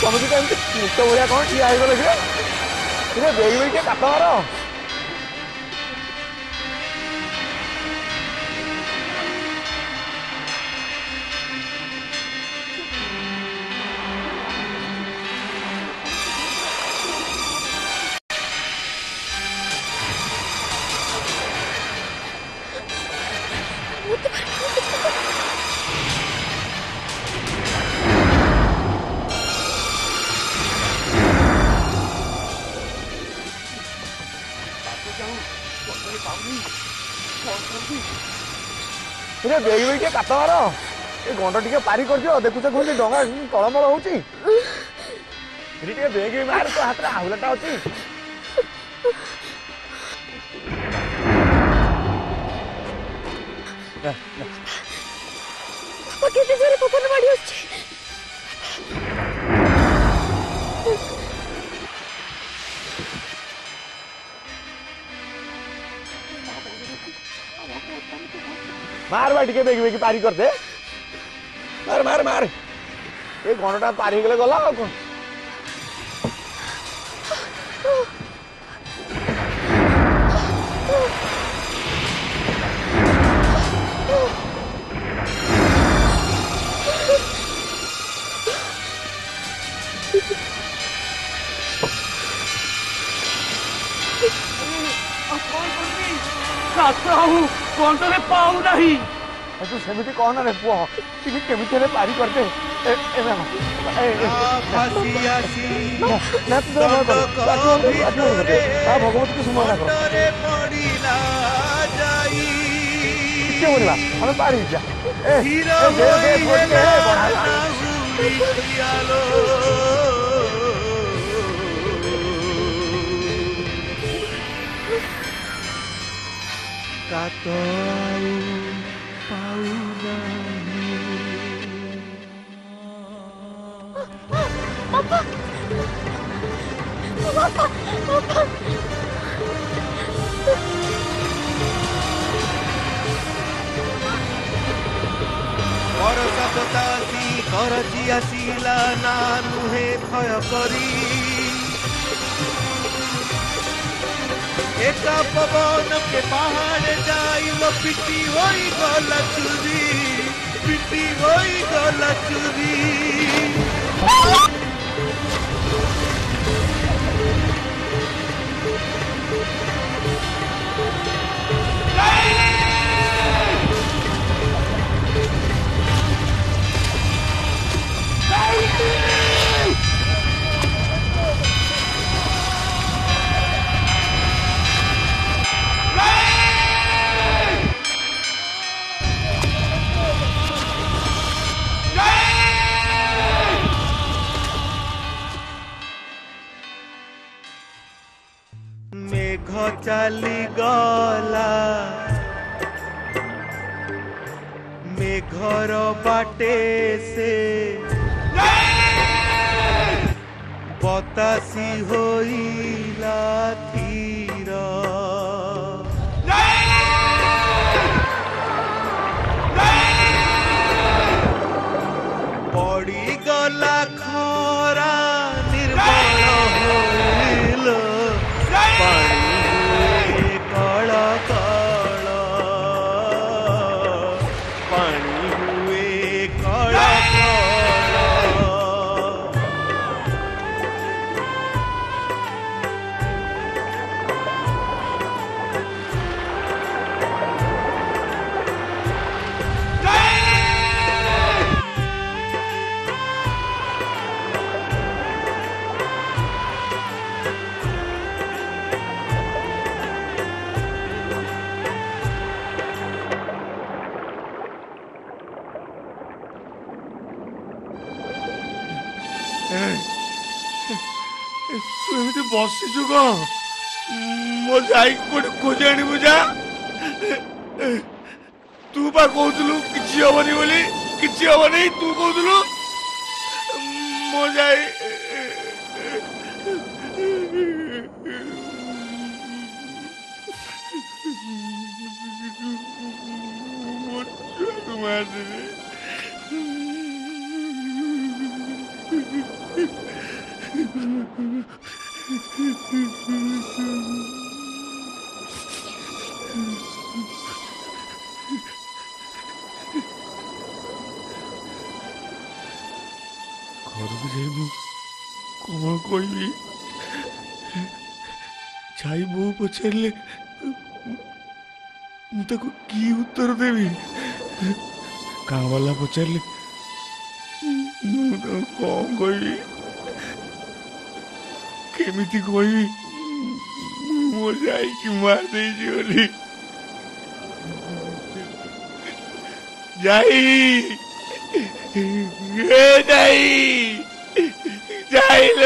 ତମେ ଟିକେ ଏମିତି ମୁକ୍ତ ଭଳିଆ କଣ ଠିଆ ହେଇଗଲେ ଯେ ଟିକେ ବେଗି ବେଗି ଟିକେ କାଟ ମାର। बेगी बेगी टे काट मार ये गंड टे पारी कर देखुच कौन डंगा तलमल हो बेगी मार तो हाथ में आहुलाटा अच्छी केते जोरे पवन माडी अछि मार बाटी के बेगी बेगी पारी करते मार मार मार ये गंडटा पारी गले गला को कंटले पाऊ नहीं तू सेमिति कहना रे पुओ ती केमिति रे पारी करते ए ए ना फासी आसी ना तू आ भगवत की सुनो ना रे पड़ीला जाई के बोलबा हम पारी जा ए हीरो दे दे बोल के बढ़ा दियालो कातो पाऊ पापा पापा पापा भरोसा पतासी करची आसिला ना नुहे भय करी एका पवन के पहाड़ जाइलो पिटी होई गला चुरी पिटी होई गला चुरी मेघ चली गला मेघर बाटे से बतासी होइला धीर पड़ी गला खरा निर्मल होइल पानी कल कल पानी हुए कल कल ଏମିତି ବସିଛୁ କଣ ମୋ ଯାଇକି କୋଉଠି ଖୋଜି ଆଣିବୁ ଯା ତୁ ବା କହୁଥିଲୁ କିଛି ହବନି ବୋଲି କିଛି ହବନି ତୁ କହୁଥିଲୁ ମୋ ଯାଇ ମୋ ଛୁଆକୁ ମାରିଦେବେ ଘରକୁ ଯାଇ ମୁଁ କଣ କହିବି? ଯାଇ ବୋଉ ପଚାରିଲେ ମୁଁ ତାକୁ କି ଉତ୍ତର ଦେବି? ଗାଁ ବାଲା ପଚାରିଲେ ମୁଁ ତାକୁ କଣ କହିବି? କେମିତି କହିବି ମୁଁ ଯାଇକି ମାରି ଦେଇଛି ବୋଲି? ଯାଇ ଯାଇ ଯାଇଲ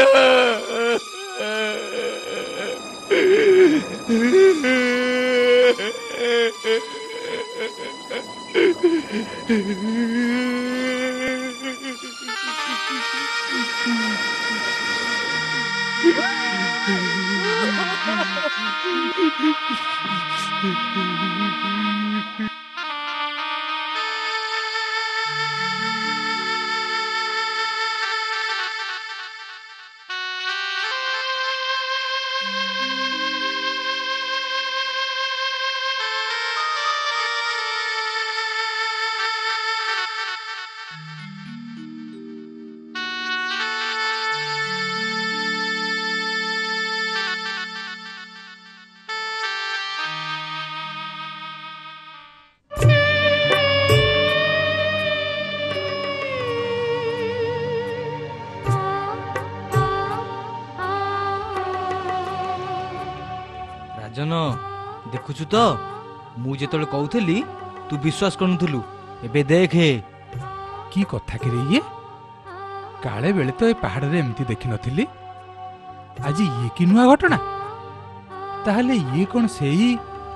ରାଜନ ଦେଖୁଛୁ ତ ମୁଁ ଯେତେବେଳେ କହୁଥିଲି ତୁ ବିଶ୍ୱାସ କରୁନଥିଲୁ। ଏବେ ଦେଖେ କି କଥା କିରେ ଇଏ? କାଳେ ବେଳେ ତ ଏ ପାହାଡ଼ରେ ଏମିତି ଦେଖିନଥିଲି, ଆଜି ଇଏ କି ନୂଆ ଘଟଣା? ତାହେଲେ ଇଏ କଣ ସେଇ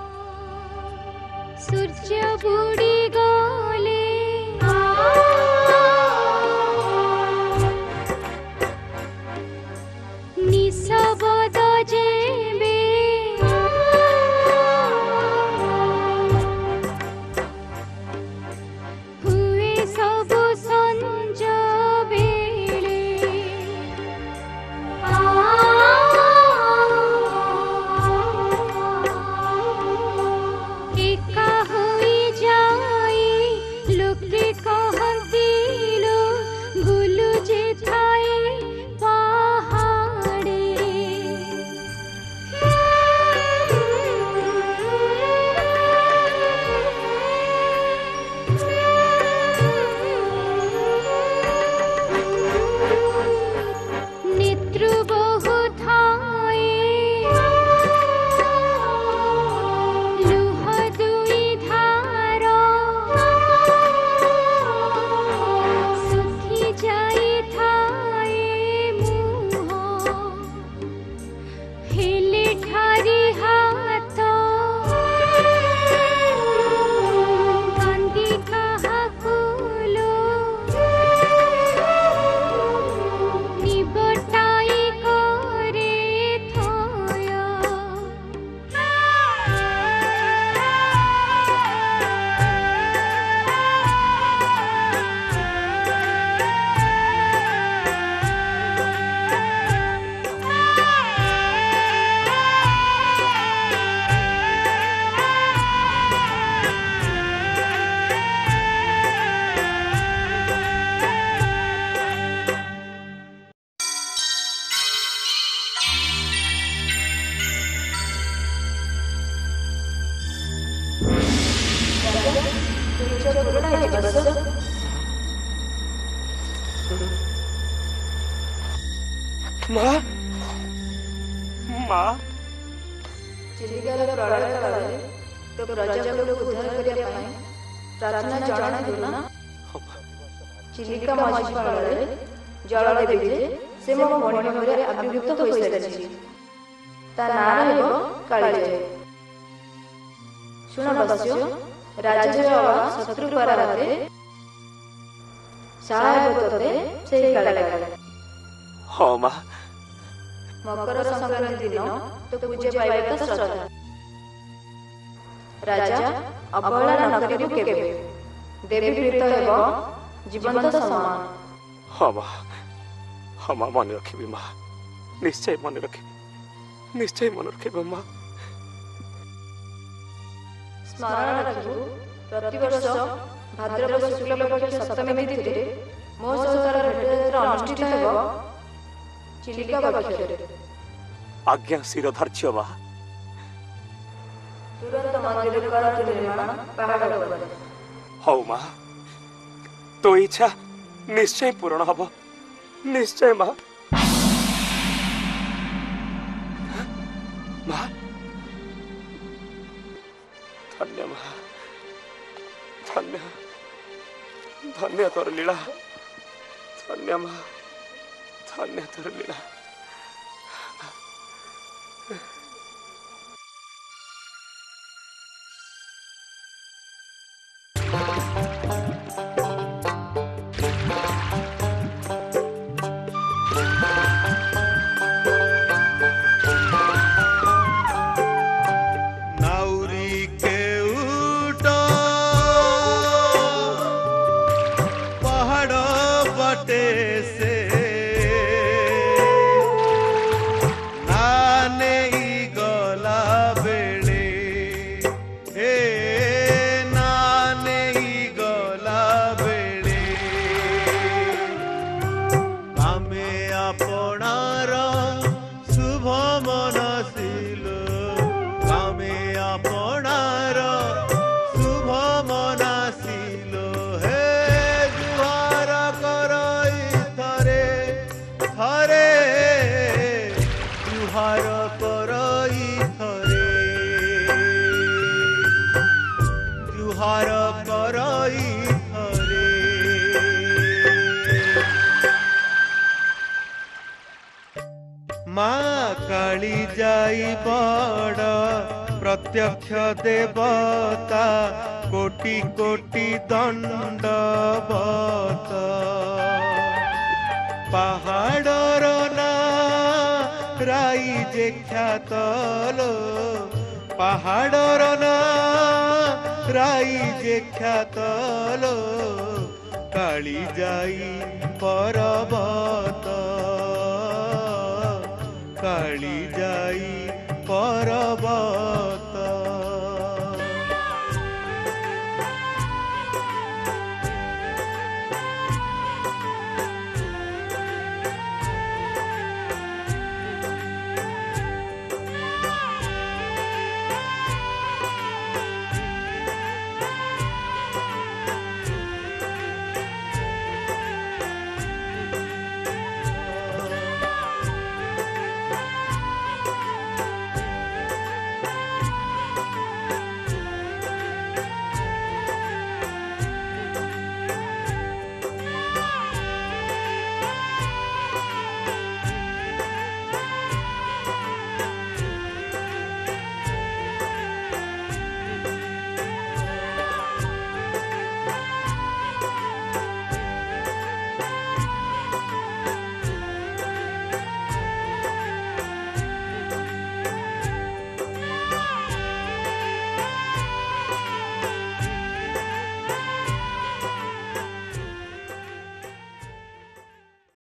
ସୂର୍ଯ୍ୟ ବୁଡ଼ି ଗଲେ ନିଶବଦ ଯେବେ ହୁଏ ସବୁ ସଞ୍ଜ ବେଳେ ଏକା ହୋଇ ଯାଏ ଲୋକେ କହନ୍ତି ଲୋ ଭୁଲୁ ଯେ ଥାଏ ପାହାଡ଼େ। ନେତ୍ର ବହୁ ଥାଏ ଲୁହ ଦୁଇ ଧାର ଶୁଖି ଯାଇଥାଏ ମୁହଁ ହେଲେ ଠାରି ହାତ କାନ୍ଦି କାହାକୁ ଲୋ ନିବଟାଇ କରେ ଥୟ। ମା ମା ଚିଲିକାର ପ୍ରଳୟ କାଳରେ ତ ପ୍ରଜାକୁଳକୁ ଉଦ୍ଧାର କରିବା ପାଇଁ ପ୍ରାର୍ଥନା ଜଣାଇଲୁ ନା? ଚିଲିକା ମଝି ପାଳରେ ଜଳ ଦେବି ଯେ ସେ ମୋ ମଣି ଭାବରେ ଆବିର୍ଭୂତ ହୋଇସାରିଛି। ତା ନାଁ ରହିବ କାଳିଜାଇ। ଶୁଣ ବସ୍ୟ, ରାଜ୍ୟ ଶତ୍ରୁ ପରାହତେ ସହାୟକ ତୋତେ ସେହି କାଳିଜାଇ। ହଁ ମା। ମକର ସଂକ୍ରାନ୍ତି ଦିନ ତ ପୂଜା ପାଇବା ତ ଶ୍ରଦ୍ଧା। ରାଜା ଅବହେଳା ନ କରିବୁ କେବେ, ଦେବୀ ପ୍ରୀତ ହେବ ଜୀବନ୍ତ ସମାନ। ହଁ ମା, ହଁ ମା, ମନେ ରଖିବି ମା। निश्चय मन रखे निश्चय मन रखे माँ। स्मरण रखिबु प्रतिवर्ष भाद्रव शुक्ल पक्ष सप्तमी तिथिरे मो सहित भेट अनुष्ठित हेब चिलिका बक्षरे। आज्ञा शिरोधार्य बा। तुरंत मंदिर कर निर्माण पहाड़ पर। हौ माँ तो इच्छा निश्चय पूर्ण हब निश्चय माँ। माँ धन्य माँ धन्य धन्य तोर लीला धन्य माँ धन्य तोर लीला। माँ काली जाई बड़ प्रत्यक्ष देवता कोटि कोटि दंडवत पहाड़र ना राई जे ख्यातलो पहाड़र ना राई जे ख्यातलो काली जाई पर्वत काली जाई पर्वत।